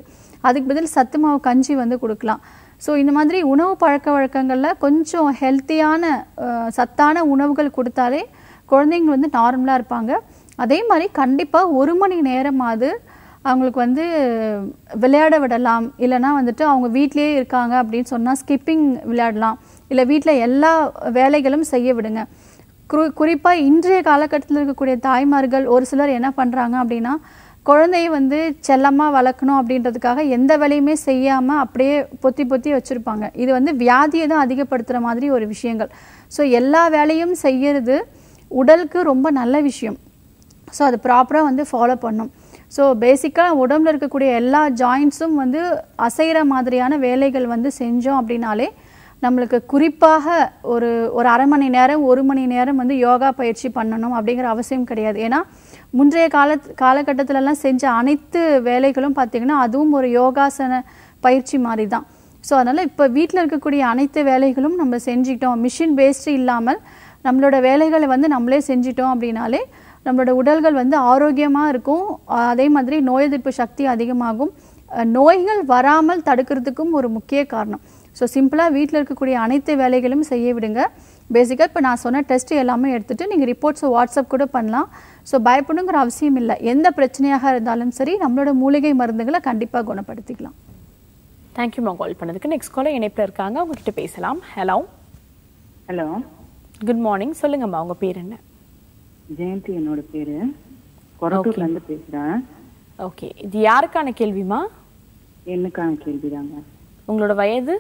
அதுக்கு பதில் சத்து மாவு கஞ்சி வந்து கொடுக்கலாம். ஸோ இந்த மாதிரி உணவு பழக்க வழக்கங்களில் கொஞ்சம் ஹெல்த்தியான சத்தான உணவுகள் கொடுத்தாலே குழந்தைங்க வந்து நார்மலாக இருப்பாங்க. அதே மாதிரி கண்டிப்பாக 1 மணி நேரமாவது அவங்களுக்கு வந்து விளையாட விடலாம். இல்லைனா வந்துட்டு அவங்க வீட்டிலேயே இருக்காங்க அப்படின்னு சொன்னால் ஸ்கிப்பிங் விளையாடலாம். இல்லை வீட்டில் எல்லா வேலைகளும் செய்ய விடுங்க. குறிப்பாக இன்றைய காலகட்டத்தில் இருக்கக்கூடிய தாய்மார்கள் ஒரு சிலர் என்ன பண்ணுறாங்க அப்படின்னா, குழந்தைய வந்து செல்லமாக வளர்க்கணும் அப்படின்றதுக்காக எந்த வேலையுமே செய்யாமல் அப்படியே பொத்தி பொத்தி வச்சுருப்பாங்க. இது வந்து வியாதியை தான் அதிகப்படுத்துகிற மாதிரி ஒரு விஷயங்கள். ஸோ எல்லா வேலையும் செய்யறது உடலுக்கு ரொம்ப நல்ல விஷயம். ஸோ அது ப்ராப்பராக வந்து ஃபாலோ பண்ணும். ஸோ பேசிக்காக உடம்புல இருக்கக்கூடிய எல்லா ஜாயின்ட்ஸும் வந்து அசைகிற மாதிரியான வேலைகள் வந்து செஞ்சோம் அப்படின்னாலே நம்மளுக்கு குறிப்பாக ஒரு 1/2 மணி நேரம் 1 மணி நேரம் வந்து யோகா பயிற்சி பண்ணணும் அப்படிங்கிற அவசியம் கிடையாது. ஏன்னா முன்றைய காலகட்டத்திலலாம் செஞ்ச அனைத்து வேலைகளும் பார்த்திங்கன்னா அதுவும் ஒரு யோகாசன பயிற்சி மாதிரி தான். ஸோ அதனால் இப்போ வீட்டில் இருக்கக்கூடிய அனைத்து வேலைகளும் நம்ம செஞ்சிட்டோம், மிஷின் பேஸ்டு இல்லாமல் நம்மளோட வேலைகளை வந்து நம்மளே செஞ்சிட்டோம் அப்படின்னாலே நம்மளோட உடல்கள் வந்து ஆரோக்கியமாக இருக்கும். அதே மாதிரி நோய் எதிர்ப்பு சக்தி அதிகமாகும். நோய்கள் வராமல் தடுக்கிறதுக்கும் ஒரு முக்கிய காரணம். ஸோ சிம்பிளாக வீட்டில் இருக்கக்கூடிய அனைத்து வேலைகளும் செய்ய விடுங்க. பேசிக்காக இப்போ நான் சொன்ன டெஸ்ட் எல்லாமே எடுத்துகிட்டு நீங்கள் ரிப்போர்ட்ஸை வாட்ஸ்அப் கூட பண்ணலாம். ஸோ பயப்படணுங்கிற அவசியம் இல்லை. எந்த பிரச்சனையாக இருந்தாலும் சரி நம்மளோட மூலிகை மருந்துகளை கண்டிப்பாக குணப்படுத்திக்கலாம். தேங்க்யூம்மா கால் பண்ணதுக்கு. நெக்ஸ்ட் காலர் இணைப்பில் இருக்காங்க, அவங்ககிட்ட பேசலாம். Hello hello, good morning. சொல்லுங்கம்மா, உங்கள் பேர் என்ன? ஜெயந்தி என்னோட பேரு. கொரட்டூர்லேருந்து பேசுகிறேன். ஓகே, இது யாருக்கான கேள்விமா? என்னக்கான கேள்விதாங்க. உங்களோட வயது?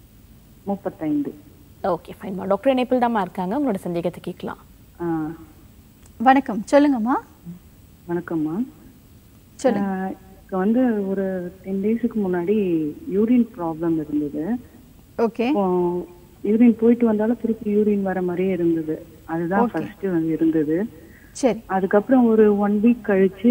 35. ஓகே ஃபைன்மா. டாக்டர் இணைப்பில் தான்மா இருக்காங்க, உங்களோட சந்தேகத்தை கேட்கலாம். வணக்கம், சொல்லுங்கம்மா. வணக்கம்மா. சொல்லுங்க. இப்போ வந்து ஒரு 10 டேஸுக்கு முன்னாடி யூரின் ப்ராப்ளம் இருந்தது. ஓகே. யூரின் போயிட்டு வந்தாலும் திருப்பி யூரின் வர மாதிரியே இருந்தது. அதுதான் ஃபர்ஸ்ட் வந்து இருந்தது. சரி. அதுக்கப்புறம் ஒரு 1 வீக் கழிச்சு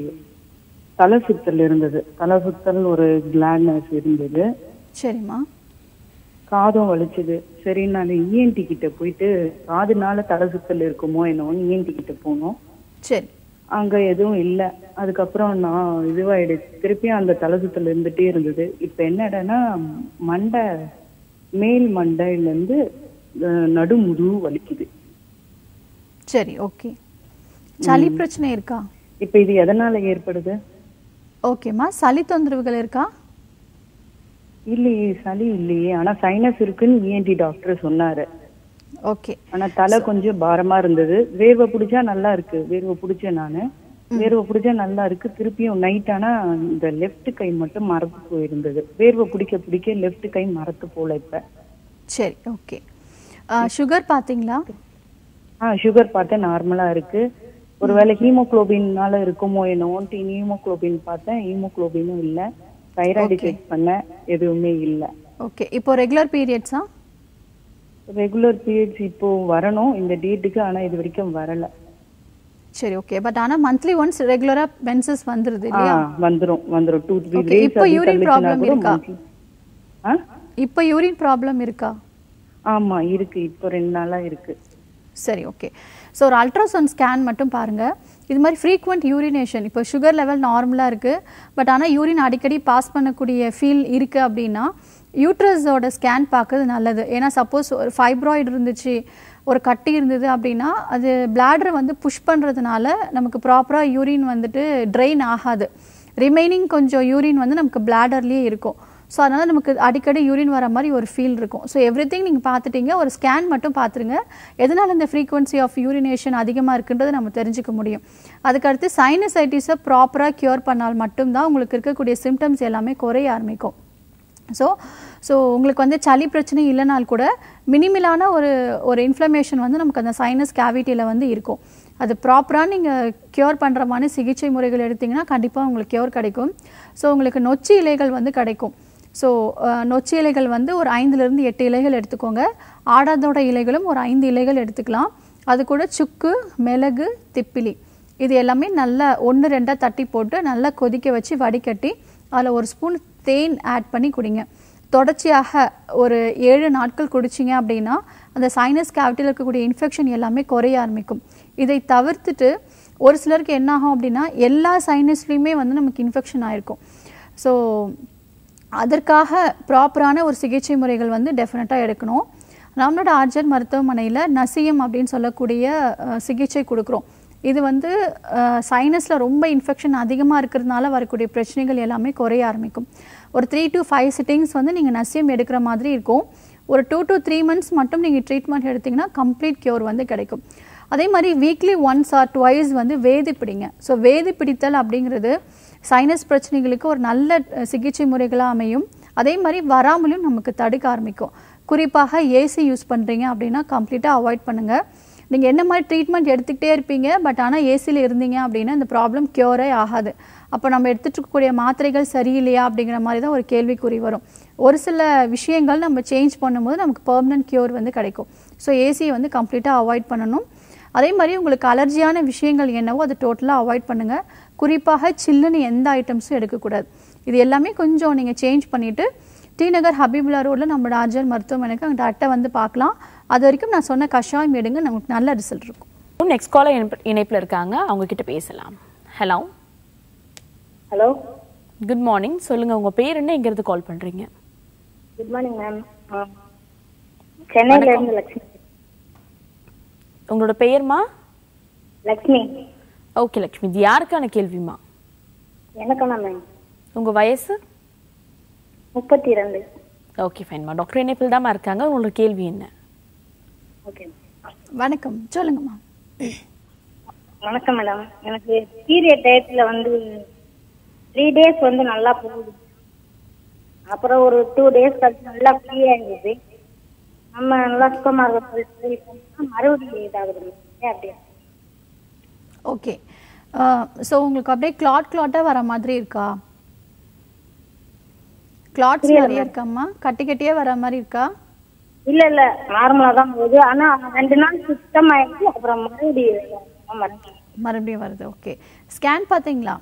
தலை சுத்தல் இருந்தது. தலை சுத்தல் ஒரு கிளாட்னஸ் இருந்தது. சரிம்மா. காதும் வலிச்சது. சரி, நான் இஎன்டி கிட்ட போயிட்டு காதுனால தலை சுத்தல் இருக்குமோ என்னோன்னு இஎன்டி கிட்ட போனோம். சரி. அங்க எதுவும் இல்லை. அதுக்கப்புறம் நான் இதுவாயிடுச்சு, திருப்பியும் அந்த தலை சுத்தல் இருந்துட்டே இருந்தது. இப்ப என்னடனா மண்டை மேல் மண்டையிலேருந்து நடுமுது வலிக்குது. சரி, ஓகே. சளி பிரச்சனை இருக்கா? இப்ப இது எதனால ஏற்படுது? ஓகேம்மா, சளி தொந்தரவுகள் இருக்கா? இல்லையே, சளி இல்லையே. ஆனா சைனஸ் இருக்குன்னு இஎன்டி டாக்டர் சொன்னாரு. ஓகே. ஆனா தலை கொஞ்சம் பாரமா இருந்தது. வேர்வை பிடிச்சா நல்லா இருக்கு. வேர்வை பிடிச்சேன் நானு. வேர்வை பிடிச்சா நல்லா இருக்கு. திருப்பியும் நைட் ஆனா இந்த லெஃப்ட் கை மட்டும் மரத்து போயிருந்தது. வேர்வை பிடிக்க பிடிக்க லெஃப்ட் கை மரத்து போல இப்ப. சரி, ஓகே. சுகர் பாத்தீங்களா? சுகர் பார்த்தேன், நார்மலா இருக்கு. ஒருவேளை ஹீமோகுளோபின்னால இருக்குமோ என்னோன்ட்டு ஹீமோகுளோபின் பார்த்தேன், ஹீமோகுளோபினும் இல்ல. தைராய்டு செக் பண்ண, எதுவுமே இல்ல. ஓகே. இப்போ ரெகுலர் பீரியட்ஸா? ரெகுலர் பீரியட்ஸ் இப்போ வரணும் இந்த டேட்டுக்கு, ஆனா இது வரைக்கும் வரல. சரி, ஓகே. பட் ஆனா மந்த்லி ஒன்ஸ் ரெகுலரா மென்சஸ் வந்துருது இல்லையா? வந்துரும் 2-3 டேஸ். இப்போ யூரின் ப்ராப்ளம் இருக்கா? இப்போ யூரின் ப்ராப்ளம் இருக்கா? ஆமா இருக்கு. இப்போ 2 நாளா இருக்கு. சரி, ஓகே. ஸோ ஒரு அல்ட்ராசவுண்ட் ஸ்கேன் மட்டும் பாருங்கள். இது மாதிரி ஃப்ரீக்வெண்ட் யூரினேஷன், இப்போ சுகர் லெவல் நார்மலாக இருக்குது, பட் ஆனால் யூரின் அடிக்கடி பாஸ் பண்ணக்கூடிய ஃபீல் இருக்குது அப்படின்னா யூட்ரஸோட ஸ்கேன் பார்க்கறது நல்லது. ஏன்னா சப்போஸ் ஒரு ஃபைப்ராய்டு இருந்துச்சு, ஒரு கட்டி இருந்தது அப்படின்னா அது பிளாடரை வந்து புஷ் பண்ணுறதுனால நமக்கு ப்ராப்பராக யூரின் வந்துட்டு ட்ரெயின் ஆகாது. ரிமைனிங் கொஞ்சம் யூரின் வந்து நமக்கு பிளாடர்லேயே இருக்கும். ஸோ அதனால் நமக்கு அடிக்கடி யூரின் வர மாதிரி ஒரு ஃபீல் இருக்கும். ஸோ எவ்ரிதிங் நீங்கள் பார்த்துட்டீங்க, ஒரு ஸ்கேன் மட்டும் பார்த்துருங்க. எதனால் இந்த ஃப்ரீக்வன்சி ஆஃப் யூரினேஷன் அதிகமாக இருக்குன்றதை நம்ம தெரிஞ்சுக்க முடியும். அதுக்கடுத்து சைனசைட்டிஸை ப்ராப்பராக க்யூர் பண்ணால் மட்டும்தான் உங்களுக்கு இருக்கக்கூடிய சிம்டம்ஸ் எல்லாமே குறைய ஆரம்பிக்கும். ஸோ உங்களுக்கு வந்து சளி பிரச்சனை இல்லைனால் கூட மினிமலான ஒரு இன்ஃப்ளமேஷன் வந்து நமக்கு அந்த சைனஸ் கேவிட்டியில் வந்து இருக்கும். அது ப்ராப்பராக நீங்கள் க்யூர் பண்ணுற மாதிரி சிகிச்சை முறைகள் எடுத்திங்கன்னா கண்டிப்பாக உங்களுக்கு க்யூர் கிடைக்கும். ஸோ உங்களுக்கு நொச்சி இலைகள் வந்து கிடைக்கும். ஸோ நொச்சி இலைகள் வந்து ஒரு 5 to 8 இலைகள் எடுத்துக்கோங்க. ஆடாதோட இலைகளும் ஒரு 5 இலைகள் எடுத்துக்கலாம். அது கூட சுக்கு, மிளகு, திப்பிலி இது எல்லாமே நல்லா 1-2 தட்டி போட்டு நல்லா கொதிக்க வச்சு வடிகட்டி அதில் 1 ஸ்பூன் தேன் ஆட் பண்ணி குடிங்க. தொடர்ச்சியாக ஒரு 7 நாட்கள் குடிச்சிங்க அப்படின்னா அந்த சைனஸ் கேவிட்டியில் இருக்கக்கூடிய இன்ஃபெக்ஷன் எல்லாமே குறைய ஆரம்பிக்கும். இதை தவிர்த்துட்டு ஒரு சிலருக்கு என்ன ஆகும் அப்படின்னா எல்லா சைனஸ்லேயுமே வந்து நமக்கு இன்ஃபெக்ஷன் ஆகிருக்கும். ஸோ அதற்காக ப்ராப்பரான ஒரு சிகிச்சை முறைகள் வந்து டெஃபினட்டாக எடுக்கணும். நம்மளோட ஆர்ஜர் மருத்துவமனையில் நசியம் அப்படின்னு சொல்லக்கூடிய சிகிச்சை கொடுக்குறோம். இது வந்து சைனஸில் ரொம்ப இன்ஃபெக்ஷன் அதிகமாக இருக்கிறதுனால வரக்கூடிய பிரச்சனைகள் எல்லாமே குறைய ஆரம்பிக்கும். ஒரு 3 to 5 சிட்டிங்ஸ் வந்து நீங்கள் நசியம் எடுக்கிற மாதிரி இருக்கும். ஒரு 2 to 3 months மட்டும் நீங்கள் ட்ரீட்மெண்ட் எடுத்திங்கன்னா கம்ப்ளீட் க்யூர் வந்து கிடைக்கும். அதே மாதிரி வீக்லி 1 or 2 வந்து வேதி பிடிங்க. ஸோ வேதி பிடித்தல் அப்படிங்கிறது சைனஸ் பிரச்சனைகளுக்கு ஒரு நல்ல சிகிச்சை முறைகளாக அமையும். அதே மாதிரி வராமலும் நமக்கு தடுக்க ஆரம்பிக்கும். குறிப்பாக ஏசி யூஸ் பண்ணுறீங்க அப்படின்னா கம்ப்ளீட்டாக அவாய்ட் பண்ணுங்கள். நீங்கள் என்ன மாதிரி ட்ரீட்மெண்ட் எடுத்துக்கிட்டே இருப்பீங்க, பட் ஆனால் ஏசியில் இருந்தீங்க அப்படின்னா இந்த ப்ராப்ளம் க்யூரே ஆகாது. அப்போ நம்ம எடுத்துகிட்டு இருக்கக்கூடிய மாத்திரைகள் சரியில்லையா அப்படிங்கிற மாதிரி தான் ஒரு கேள்விக்குறி வரும். ஒரு சில விஷயங்கள் நம்ம சேஞ்ச் பண்ணும்போது நமக்கு பெர்மனன்ட் க்யூர் வந்து கிடைக்கும். ஸோ ஏசியை வந்து கம்ப்ளீட்டாக அவாய்ட் பண்ணணும். அதே மாதிரி உங்களுக்கு அலர்ஜியான விஷயங்கள் என்னவோ அதை டோட்டலாக அவாய்ட் பண்ணுங்கள். குறிப்பாக சில்லுன்னு எந்த ஐட்டம்ஸும் எடுக்கக்கூடாது. இது எல்லாமே கொஞ்சம் நீங்கள் சேஞ்ச் பண்ணிவிட்டு டி நகர் ஹபீபுல்லா ரோடில் நம்மளோட ஆர்ஜர் மருத்துவமனைக்கு அங்கே டேரக்டாக வந்து பார்க்கலாம். அது வரைக்கும் நான் சொன்ன கஷாயம் எடுங்க, நமக்கு நல்ல ரிசல்ட் இருக்கும். நெக்ஸ்ட் காலர் இணைப்பில் இருக்காங்க, அவங்க கிட்ட பேசலாம். Hello hello, good morning. சொல்லுங்க, உங்க பேர் என்ன, எங்க இருந்து கால் பண்றீங்க? Good morning ma'am. சென்னையில இருந்து லட்சுமி. உங்களோட பெயர்மா? லட்சுமி. ஓகே லட்சுமி, இது யாருக்கான கேள்விமா? எனக்கான மேம். உங்க வயசு? 32. ஓகே ஃபைன்மா. டாக்டர் இணைப்பில் தான்மா இருக்காங்க, உங்களோட கேள்வி என்ன? ஓகே. வணக்கம், சொல்லுங்கம்மா. வணக்கம் மேடம். எனக்கு பீரியட் டயத்தில் வந்து 3 days வந்து நல்லா போகுது. அப்புறம் ஒரு 2 days கழிச்சு நல்லா ஃப்ரீ ஆகிடுது. நம்ம நல்லா சுத்தமாக இருக்க மறுபடியும் இதாகுது. அப்படியே ஓகே. ஸோ உங்களுக்கு அப்படியே கிளாட்டாக வர மாதிரி இருக்கா? கிளாட்ஸ் நிறைய இருக்காம்மா? கட்டி கட்டியே வர மாதிரி இருக்கா? இல்ல நார்மலா தான் போகுது. ஆனா 2 நாள் சுத்தமாயிடுச்சு, அப்புறம் மறுபடியும் வருது. ஓகே, ஸ்கேன் பார்த்தீங்களா?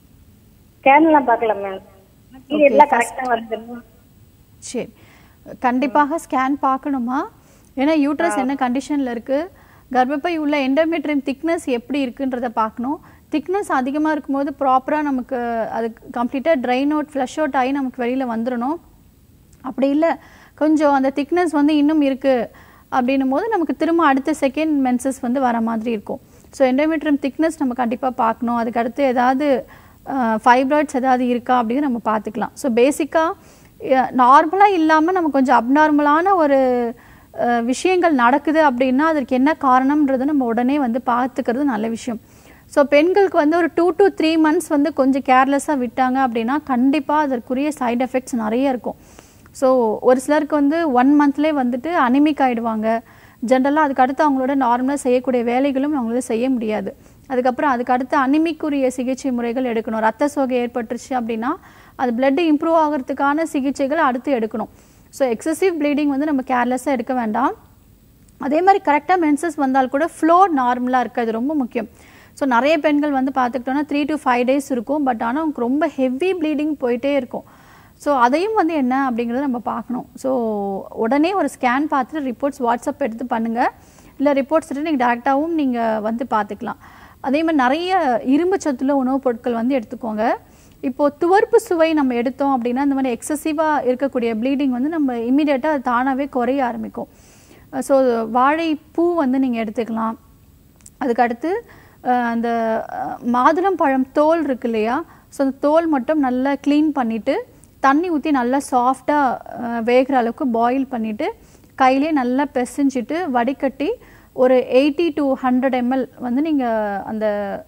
ஸ்கேன்லாம் பார்க்கல மேம். பீரியட்லாம் கரெக்டா வந்துடும். சரி, கண்டிப்பாக ஸ்கேன் பார்க்கணுமா? ஏன்னா யூட்ரஸ் என்ன கண்டிஷனில் இருக்குது, கர்ப்பப்பை உள்ள எண்டோமெட்ரியம் திக்னஸ் எப்படி இருக்குன்றதை பார்க்கணும். திக்னஸ் அதிகமாக இருக்கும்போது ப்ராப்பராக நமக்கு அது கம்ப்ளீட்டாக ட்ரைன் அவுட் ஃப்ளஷ் அவுட் ஆகி நமக்கு வெளியில் வந்துடணும். அப்படி இல்லை கொஞ்சம் அந்த திக்னஸ் வந்து இன்னும் இருக்குது அப்படின்னும் போது நமக்கு திரும்ப அடுத்த செகண்ட் மென்சஸ் வந்து வர மாதிரி இருக்கும். ஸோ எண்டோமெட்ரியம் திக்னஸ் நம்ம கண்டிப்பாக பார்க்கணும். அதுக்கடுத்து ஏதாவது ஃபைப்ராய்ட்ஸ் ஏதாவது இருக்கா அப்படின்னு நம்ம பார்த்துக்கலாம். ஸோ பேசிக்காக நார்மலாக இல்லாமல் நம்ம கொஞ்சம் அப்நார்மலான ஒரு விஷயங்கள் நடக்குது அப்படின்னா அதற்கு என்ன காரணம்ன்றது நம்ம உடனே வந்து பார்த்துக்கிறது நல்ல விஷயம். ஸோ பெண்களுக்கு வந்து ஒரு 2 to 3 months வந்து கொஞ்சம் கேர்லெஸ்ஸாக விட்டாங்க அப்படின்னா கண்டிப்பாக அதற்குரிய சைட் எஃபெக்ட்ஸ் நிறைய இருக்கும். ஸோ ஒரு சிலருக்கு வந்து 1 monthலேயே வந்துட்டு அனிமிக் ஆகிடுவாங்க. ஜென்ரலாக அதுக்கடுத்து அவங்களோட நார்மலாக செய்யக்கூடிய வேலைகளும் அவங்களால செய்ய முடியாது. அதுக்கப்புறம் அதுக்கடுத்து அனிமிக்குரிய சிகிச்சை முறைகள் எடுக்கணும். ரத்த சோகை ஏற்பட்டுருச்சு அப்படின்னா அது பிளட் இம்ப்ரூவ் ஆகிறதுக்கான சிகிச்சைகள் அடுத்து எடுக்கணும். ஸோ எக்ஸசிவ் ப்ளீடிங் வந்து நம்ம கேர்லெஸ்ஸாக எடுக்க வேண்டாம். அதே மாதிரி கரெக்டாக மென்சஸ் வந்தால் கூட ஃப்ளோ நார்மலாக இருக்குது, அது ரொம்ப முக்கியம். ஸோ நிறைய பெண்கள் வந்து பார்த்துக்கிட்டோன்னா 3 to 5 days இருக்கும், பட் ஆனால் அவங்களுக்கு ரொம்ப ஹெவி ப்ளீடிங் போயிட்டே இருக்கும். ஸோ அதையும் வந்து என்ன அப்படிங்கிறத நம்ம பார்க்கணும். ஸோ உடனே ஒரு ஸ்கேன் பார்த்துட்டு ரிப்போர்ட்ஸ் வாட்ஸ்அப் எடுத்து பண்ணுங்கள். இல்லை ரிப்போர்ட்ஸ் எடுத்து நீங்கள் டேரெக்டாகவும் நீங்கள் வந்து பார்த்துக்கலாம். அதே மாதிரி நிறைய இரும்பு சத்துள்ள உணவுப் பொருட்கள் வந்து எடுத்துக்கோங்க. இப்போது துவர்ப்பு சுவை நம்ம எடுத்தோம் அப்படின்னா இந்த மாதிரி எக்ஸசிவாக இருக்கக்கூடிய ப்ளீடிங் வந்து நம்ம இம்மிடியேட்டாக அது தானாகவே குறைய ஆரம்பிக்கும். ஸோ வாழைப்பூ வந்து நீங்கள் எடுத்துக்கலாம். அதுக்கடுத்து அந்த மாதுளம் பழம் தோல் இருக்கு இல்லையா, ஸோ அந்த தோல் மட்டும் நல்லா க்ளீன் பண்ணிவிட்டு தண்ணி ஊற்றி நல்லா சாஃப்டாக வேகிற அளவுக்கு பாயில் பண்ணிவிட்டு கையிலே நல்லா பிசைஞ்சிட்டு வடிகட்டி ஒரு 80 to 100 ml வந்து நீங்கள் அந்த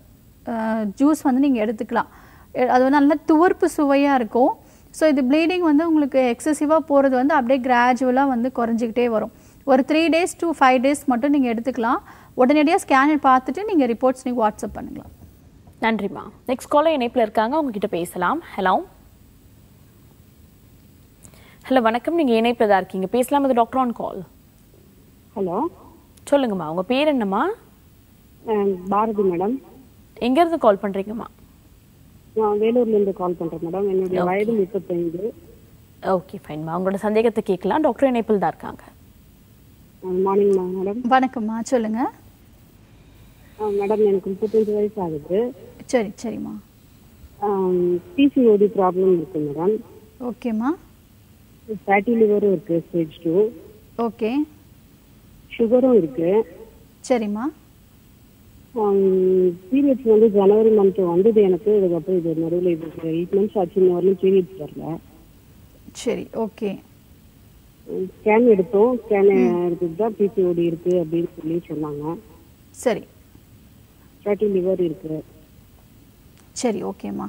ஜூஸ் வந்து நீங்கள் எடுத்துக்கலாம். அது வந்து நல்லா துவர்ப்பு சுவையாக இருக்கும். ஸோ இது ப்ளீடிங் வந்து உங்களுக்கு எக்ஸசிவாக போகிறது வந்து அப்படியே கிராஜுவலாக வந்து குறைஞ்சிக்கிட்டே வரும். ஒரு 3 days to 5 days மட்டும் நீங்கள் எடுத்துக்கலாம். உடனடியாக ஸ்கேனர் பார்த்துட்டு நீங்கள் ரிப்போர்ட்ஸ் நீங்கள் வாட்ஸ்அப் பண்ணிக்கலாம். நன்றிம்மா. நெக்ஸ்ட் காலர் இணைப்பில் இருக்காங்க, உங்ககிட்ட பேசலாம். ஹலோ ஹலோ வணக்கம், நீங்கள் இணைப்பில் தான் இருக்கீங்க, பேசலாம். இது டாக்டர் ஆன் கால். ஹலோ சொல்லுங்கம்மா, உங்கள் பேர் என்னம்மா? பாரதி மேடம். எங்கேருந்து கால் பண்ணுறீங்கம்மா? நான் வேலூர்லேருந்து கால் பண்ணுறேன் மேடம். என்னுடைய வயது 35. ஓகே ஃபைன்மா, உங்களோட சந்தேகத்தை கேட்கலாம். டாக்டர் இணைப்பில் தான் இருக்காங்க. Morning madam. வணக்கம்மா, சொல்லுங்கள். மேடம் எனக்கு 35 வயசு ஆகுது. சரிம்மா. பிசிஓடி ப்ராப்ளம் இருக்கு மேடம். ஓகேம்மா. ஃபேட்டி லிவரும் இருக்கு, ஸ்டேஜ் 2. ஓகே. சுகரும் இருக்கு. சரிம்மா. பீரியட்ஸ் வந்து ஜனவரி மந்த் வந்தது எனக்கு. இதுக்கப்புறம் இது நடுவில் இது 8 months ஆச்சு, இன்னும் வரலும் பீரியட்ஸ் வரல. சரி, ஓகே. ஸ்கேன் எடுத்தோம். ஸ்கேன் எடுத்துட்டு தான் பிசிஓடி இருக்கு அப்படின்னு சொல்லி சொன்னாங்க. சரி. ஃபேட்டி லிவர் இருக்கு. சரி, ஓகேம்மா.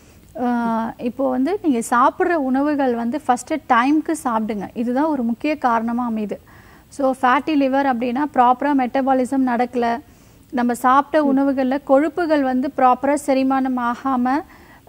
இப்போ வந்து நீங்கள் சாப்பிட்ற உணவுகள் வந்து ஃபஸ்ட்டு டைமுக்கு சாப்பிடுங்க. இதுதான் ஒரு முக்கிய காரணமாக அமையுது. ஸோ ஃபேட்டி லிவர் அப்படின்னா ப்ராப்பராக மெட்டபாலிசம் நடக்கலை, நம்ம சாப்பிட்ட உணவுகளில் கொழுப்புகள் வந்து ப்ராப்பராக செரிமானம் ஆகாமல்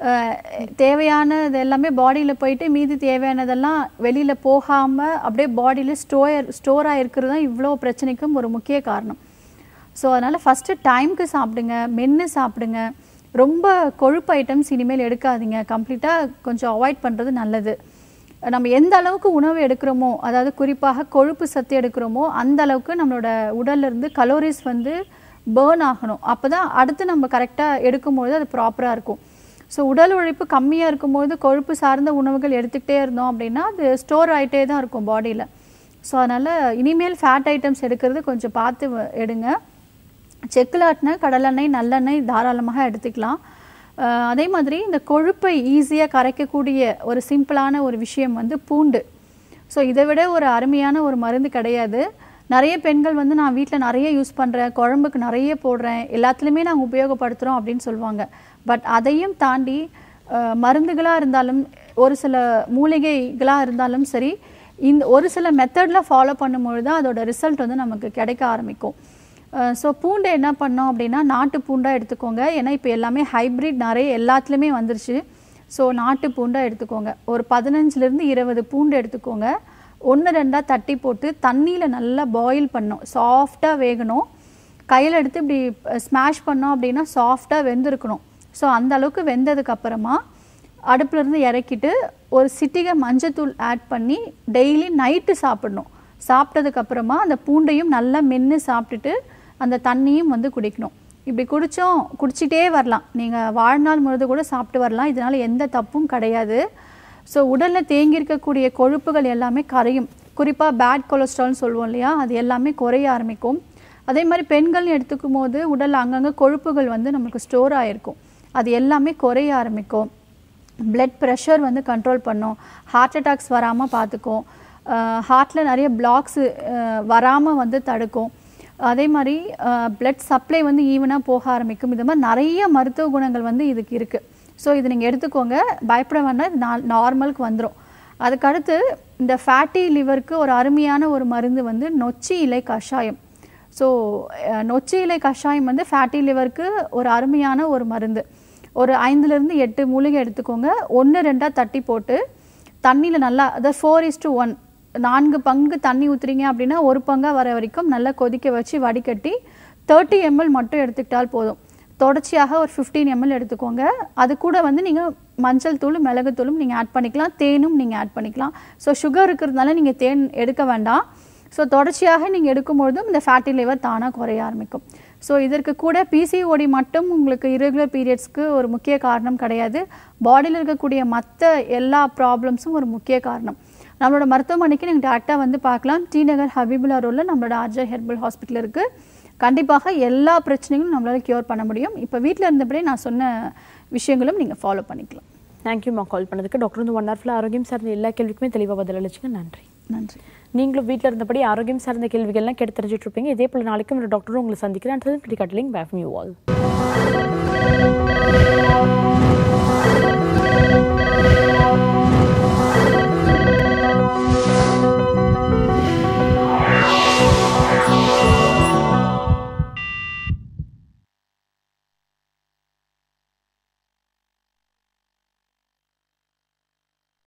தேவையானது எல்லாமே பாடியில் போயிட்டு மீதி தேவையானதெல்லாம் வெளியில் போகாமல் அப்படியே பாடியில் ஸ்டோராக இருக்கிறது தான் இவ்வளோ பிரச்சனைக்கும் ஒரு முக்கிய காரணம். ஸோ அதனால் ஃபஸ்ட்டு டைமுக்கு சாப்பிடுங்க, மென்று சாப்பிடுங்க. ரொம்ப கொழுப்பு ஐட்டம்ஸ் இனிமேல் எடுக்காதீங்க. கம்ப்ளீட்டாக கொஞ்சம் அவாய்ட் பண்ணுறது நல்லது. நம்ம எந்த அளவுக்கு உணவு எடுக்கிறோமோ, அதாவது குறிப்பாக கொழுப்பு சத்து எடுக்கிறோமோ அந்த அளவுக்கு நம்மளோட உடல்லேருந்து கலோரிஸ் வந்து பேர்ன் ஆகணும். அப்போ தான் அடுத்து நம்ம கரெக்டாக எடுக்கும்போது அது ப்ராப்பராக இருக்கும். ஸோ உடல் உழைப்பு கம்மியாக இருக்கும்போது கொழுப்பு சார்ந்த உணவுகள் எடுத்துக்கிட்டே இருந்தோம் அப்படின்னா அது ஸ்டோர் ஆகிட்டே தான் இருக்கும் பாடியில். ஸோ அதனால் இனிமேல் ஃபேட் ஐட்டம்ஸ் எடுக்கிறது கொஞ்சம் பார்த்து எடுங்க. செக்கில் ஆட்டின கடலெண்ணெய், நல்லெண்ணெய் தாராளமாக எடுத்துக்கலாம். அதே மாதிரி இந்த கொழுப்பை ஈஸியாக கரைக்கக்கூடிய ஒரு சிம்பிளான ஒரு விஷயம் வந்து பூண்டு. ஸோ இதை விட ஒரு அருமையான ஒரு மருந்து கிடையாது. நிறைய பெண்கள் வந்து நான் வீட்டில் நிறைய யூஸ் பண்ணுறேன், குழம்புக்கு நிறைய போடுறேன், எல்லாத்துலேயுமே நாங்கள் உபயோகப்படுத்துகிறோம் அப்படின்னு சொல்லுவாங்க. பட் அதையும் தாண்டி மருந்துகளாக இருந்தாலும் ஒரு சில மூலிகைகளாக இருந்தாலும் சரி, இந்த ஒரு சில மெத்தடில் ஃபாலோ பண்ணும்பொழுது தான் அதோட ரிசல்ட் வந்து நமக்கு கிடைக்க ஆரம்பிக்கும். ஸோ பூண்டை என்ன பண்ணோம் அப்படின்னா நாட்டு பூண்டாக எடுத்துக்கோங்க. ஏன்னா இப்போ எல்லாமே ஹைப்ரிட் நிறைய எல்லாத்துலேயுமே வந்துருச்சு. ஸோ நாட்டு பூண்டாக எடுத்துக்கோங்க. ஒரு 15லேருந்து 20 பூண்டு எடுத்துக்கோங்க. 1-2 தட்டி போட்டு தண்ணியில் நல்லா பாயில் பண்ணோம், சாஃப்டாக வேகணும். கையில் எடுத்து இப்படி ஸ்மாஷ் பண்ணோம் அப்படின்னா சாஃப்டாக வெந்திருக்கணும். ஸோ அந்த அளவுக்கு வெந்ததுக்கப்புறமா அடுப்புலேருந்து இறக்கிட்டு ஒரு சிட்டிகை மஞ்சத்தூள் ஆட் பண்ணி டெய்லி நைட்டு சாப்பிடணும். சாப்பிட்டதுக்கப்புறமா அந்த பூண்டையும் நல்லா மென்று சாப்பிட்டுட்டு அந்த தண்ணியும் வந்து குடிக்கணும். இப்படி குடிச்சிட்டே வரலாம். நீங்கள் வாழ்நாள் முழுது கூட சாப்பிட்டு வரலாம். இதனால் எந்த தப்பும் கிடையாது. ஸோ உடலில் தேங்கியிருக்கக்கூடிய கொழுப்புகள் எல்லாமே கரையும். குறிப்பாக பேட் கொலஸ்ட்ரால்னு சொல்லுவோம் இல்லையா, அது எல்லாமே குறைய ஆரம்பிக்கும். அதே மாதிரி பெண்கள் எடுத்துக்கும் போது உடலில் அங்கங்கே கொழுப்புகள் வந்து நமக்கு ஸ்டோர் ஆகிருக்கும், அது எல்லாமே குறைய ஆரம்பிக்கும். பிளட் ப்ரெஷர் வந்து கண்ட்ரோல் பண்ணும், ஹார்ட் அட்டாக்ஸ் வராமல் பார்த்துக்கும், ஹார்ட்டில் நிறைய பிளாக்ஸு வராமல் வந்து தடுக்கும். அதே மாதிரி பிளட் சப்ளை வந்து ஈவனாக போக ஆரம்பிக்கும். இது மாதிரி நிறைய மருத்துவ குணங்கள் வந்து இதுக்கு இருக்குது. ஸோ இது நீங்கள் எடுத்துக்கோங்க, பயப்பட வேண்டாம், இது நார்மலுக்கு வந்துடும். அதுக்கடுத்து இந்த ஃபேட்டி லிவருக்கு ஒரு அருமையான ஒரு மருந்து வந்து நொச்சி இலை கஷாயம். ஸோ நொச்சி இலை கஷாயம் வந்து ஃபேட்டி லிவருக்கு ஒரு அருமையான ஒரு மருந்து. ஒரு 5லேருந்து 8 மூலிகை எடுத்துக்கோங்க. 1-2 தட்டி போட்டு தண்ணியில் நல்லா, அதாவது 4:1 4 பங்கு தண்ணி ஊற்றுறீங்க அப்படின்னா 1 பங்காக வர வரைக்கும் நல்லா கொதிக்க வச்சு வடிகட்டி 30 ml மட்டும் எடுத்துக்கிட்டால் போதும். தொடர்ச்சியாக ஒரு 15 ml எடுத்துக்கோங்க. அது கூட வந்து நீங்கள் மஞ்சள் தூள், மிளகுத்தூளும் நீங்கள் ஆட் பண்ணிக்கலாம், தேனும் நீங்கள் ஆட் பண்ணிக்கலாம். ஸோ சுகர் இருக்கிறதுனால நீங்கள் தேன் எடுக்க வேண்டாம். ஸோ தொடர்ச்சியாக நீங்கள் எடுக்கும்பொழுதும் இந்த ஃபேட்டி லிவர் தானாக குறைய ஆரம்பிக்கும். ஸோ இதற்கு கூட பிசிஓடி மட்டும் உங்களுக்கு இரெகுலர் பீரியட்ஸ்க்கு ஒரு முக்கிய காரணம் கிடையாது. பாடியில் இருக்கக்கூடிய மற்ற எல்லா ப்ராப்ளம்ஸும் ஒரு முக்கிய காரணம். நம்மளோட மருத்துவமனைக்கு நீங்கள் டேரெக்டாக வந்து பார்க்கலாம். டி நகர் ஹபீபுல்லா ரோடில் நம்மளோட ஆர்ஜே ஹெர்பல் ஹாஸ்பிட்டல் இருக்குது. கண்டிப்பாக எல்லா பிரச்சனைகளும் நம்மளால் க்யூர் பண்ண முடியும். இப்போ வீட்டில் இருந்தபடியே நான் சொன்ன விஷயங்களும் நீங்கள் ஃபாலோ பண்ணிக்கலாம். தேங்க்யூம்மா கால் பண்ணதுக்கு. டாக்டர் வந்து 1 hour ஆரோக்கியம் சார்ந்த எல்லா கேள்விக்குமே தெளிவாக பதில் அளிச்சுங்க. நன்றி. நன்றி. நீங்களும் வீட்டில் இருந்தபடி ஆரோக்கியம் சார்ந்த கேள்விகள்லாம் கேட்டு தெரிஞ்சுட்டு இருப்பீங்க. இதே போல் நாளைக்கும் ஒரு டாக்டரும் உங்களை சந்திக்கிறேன். Bye from you all.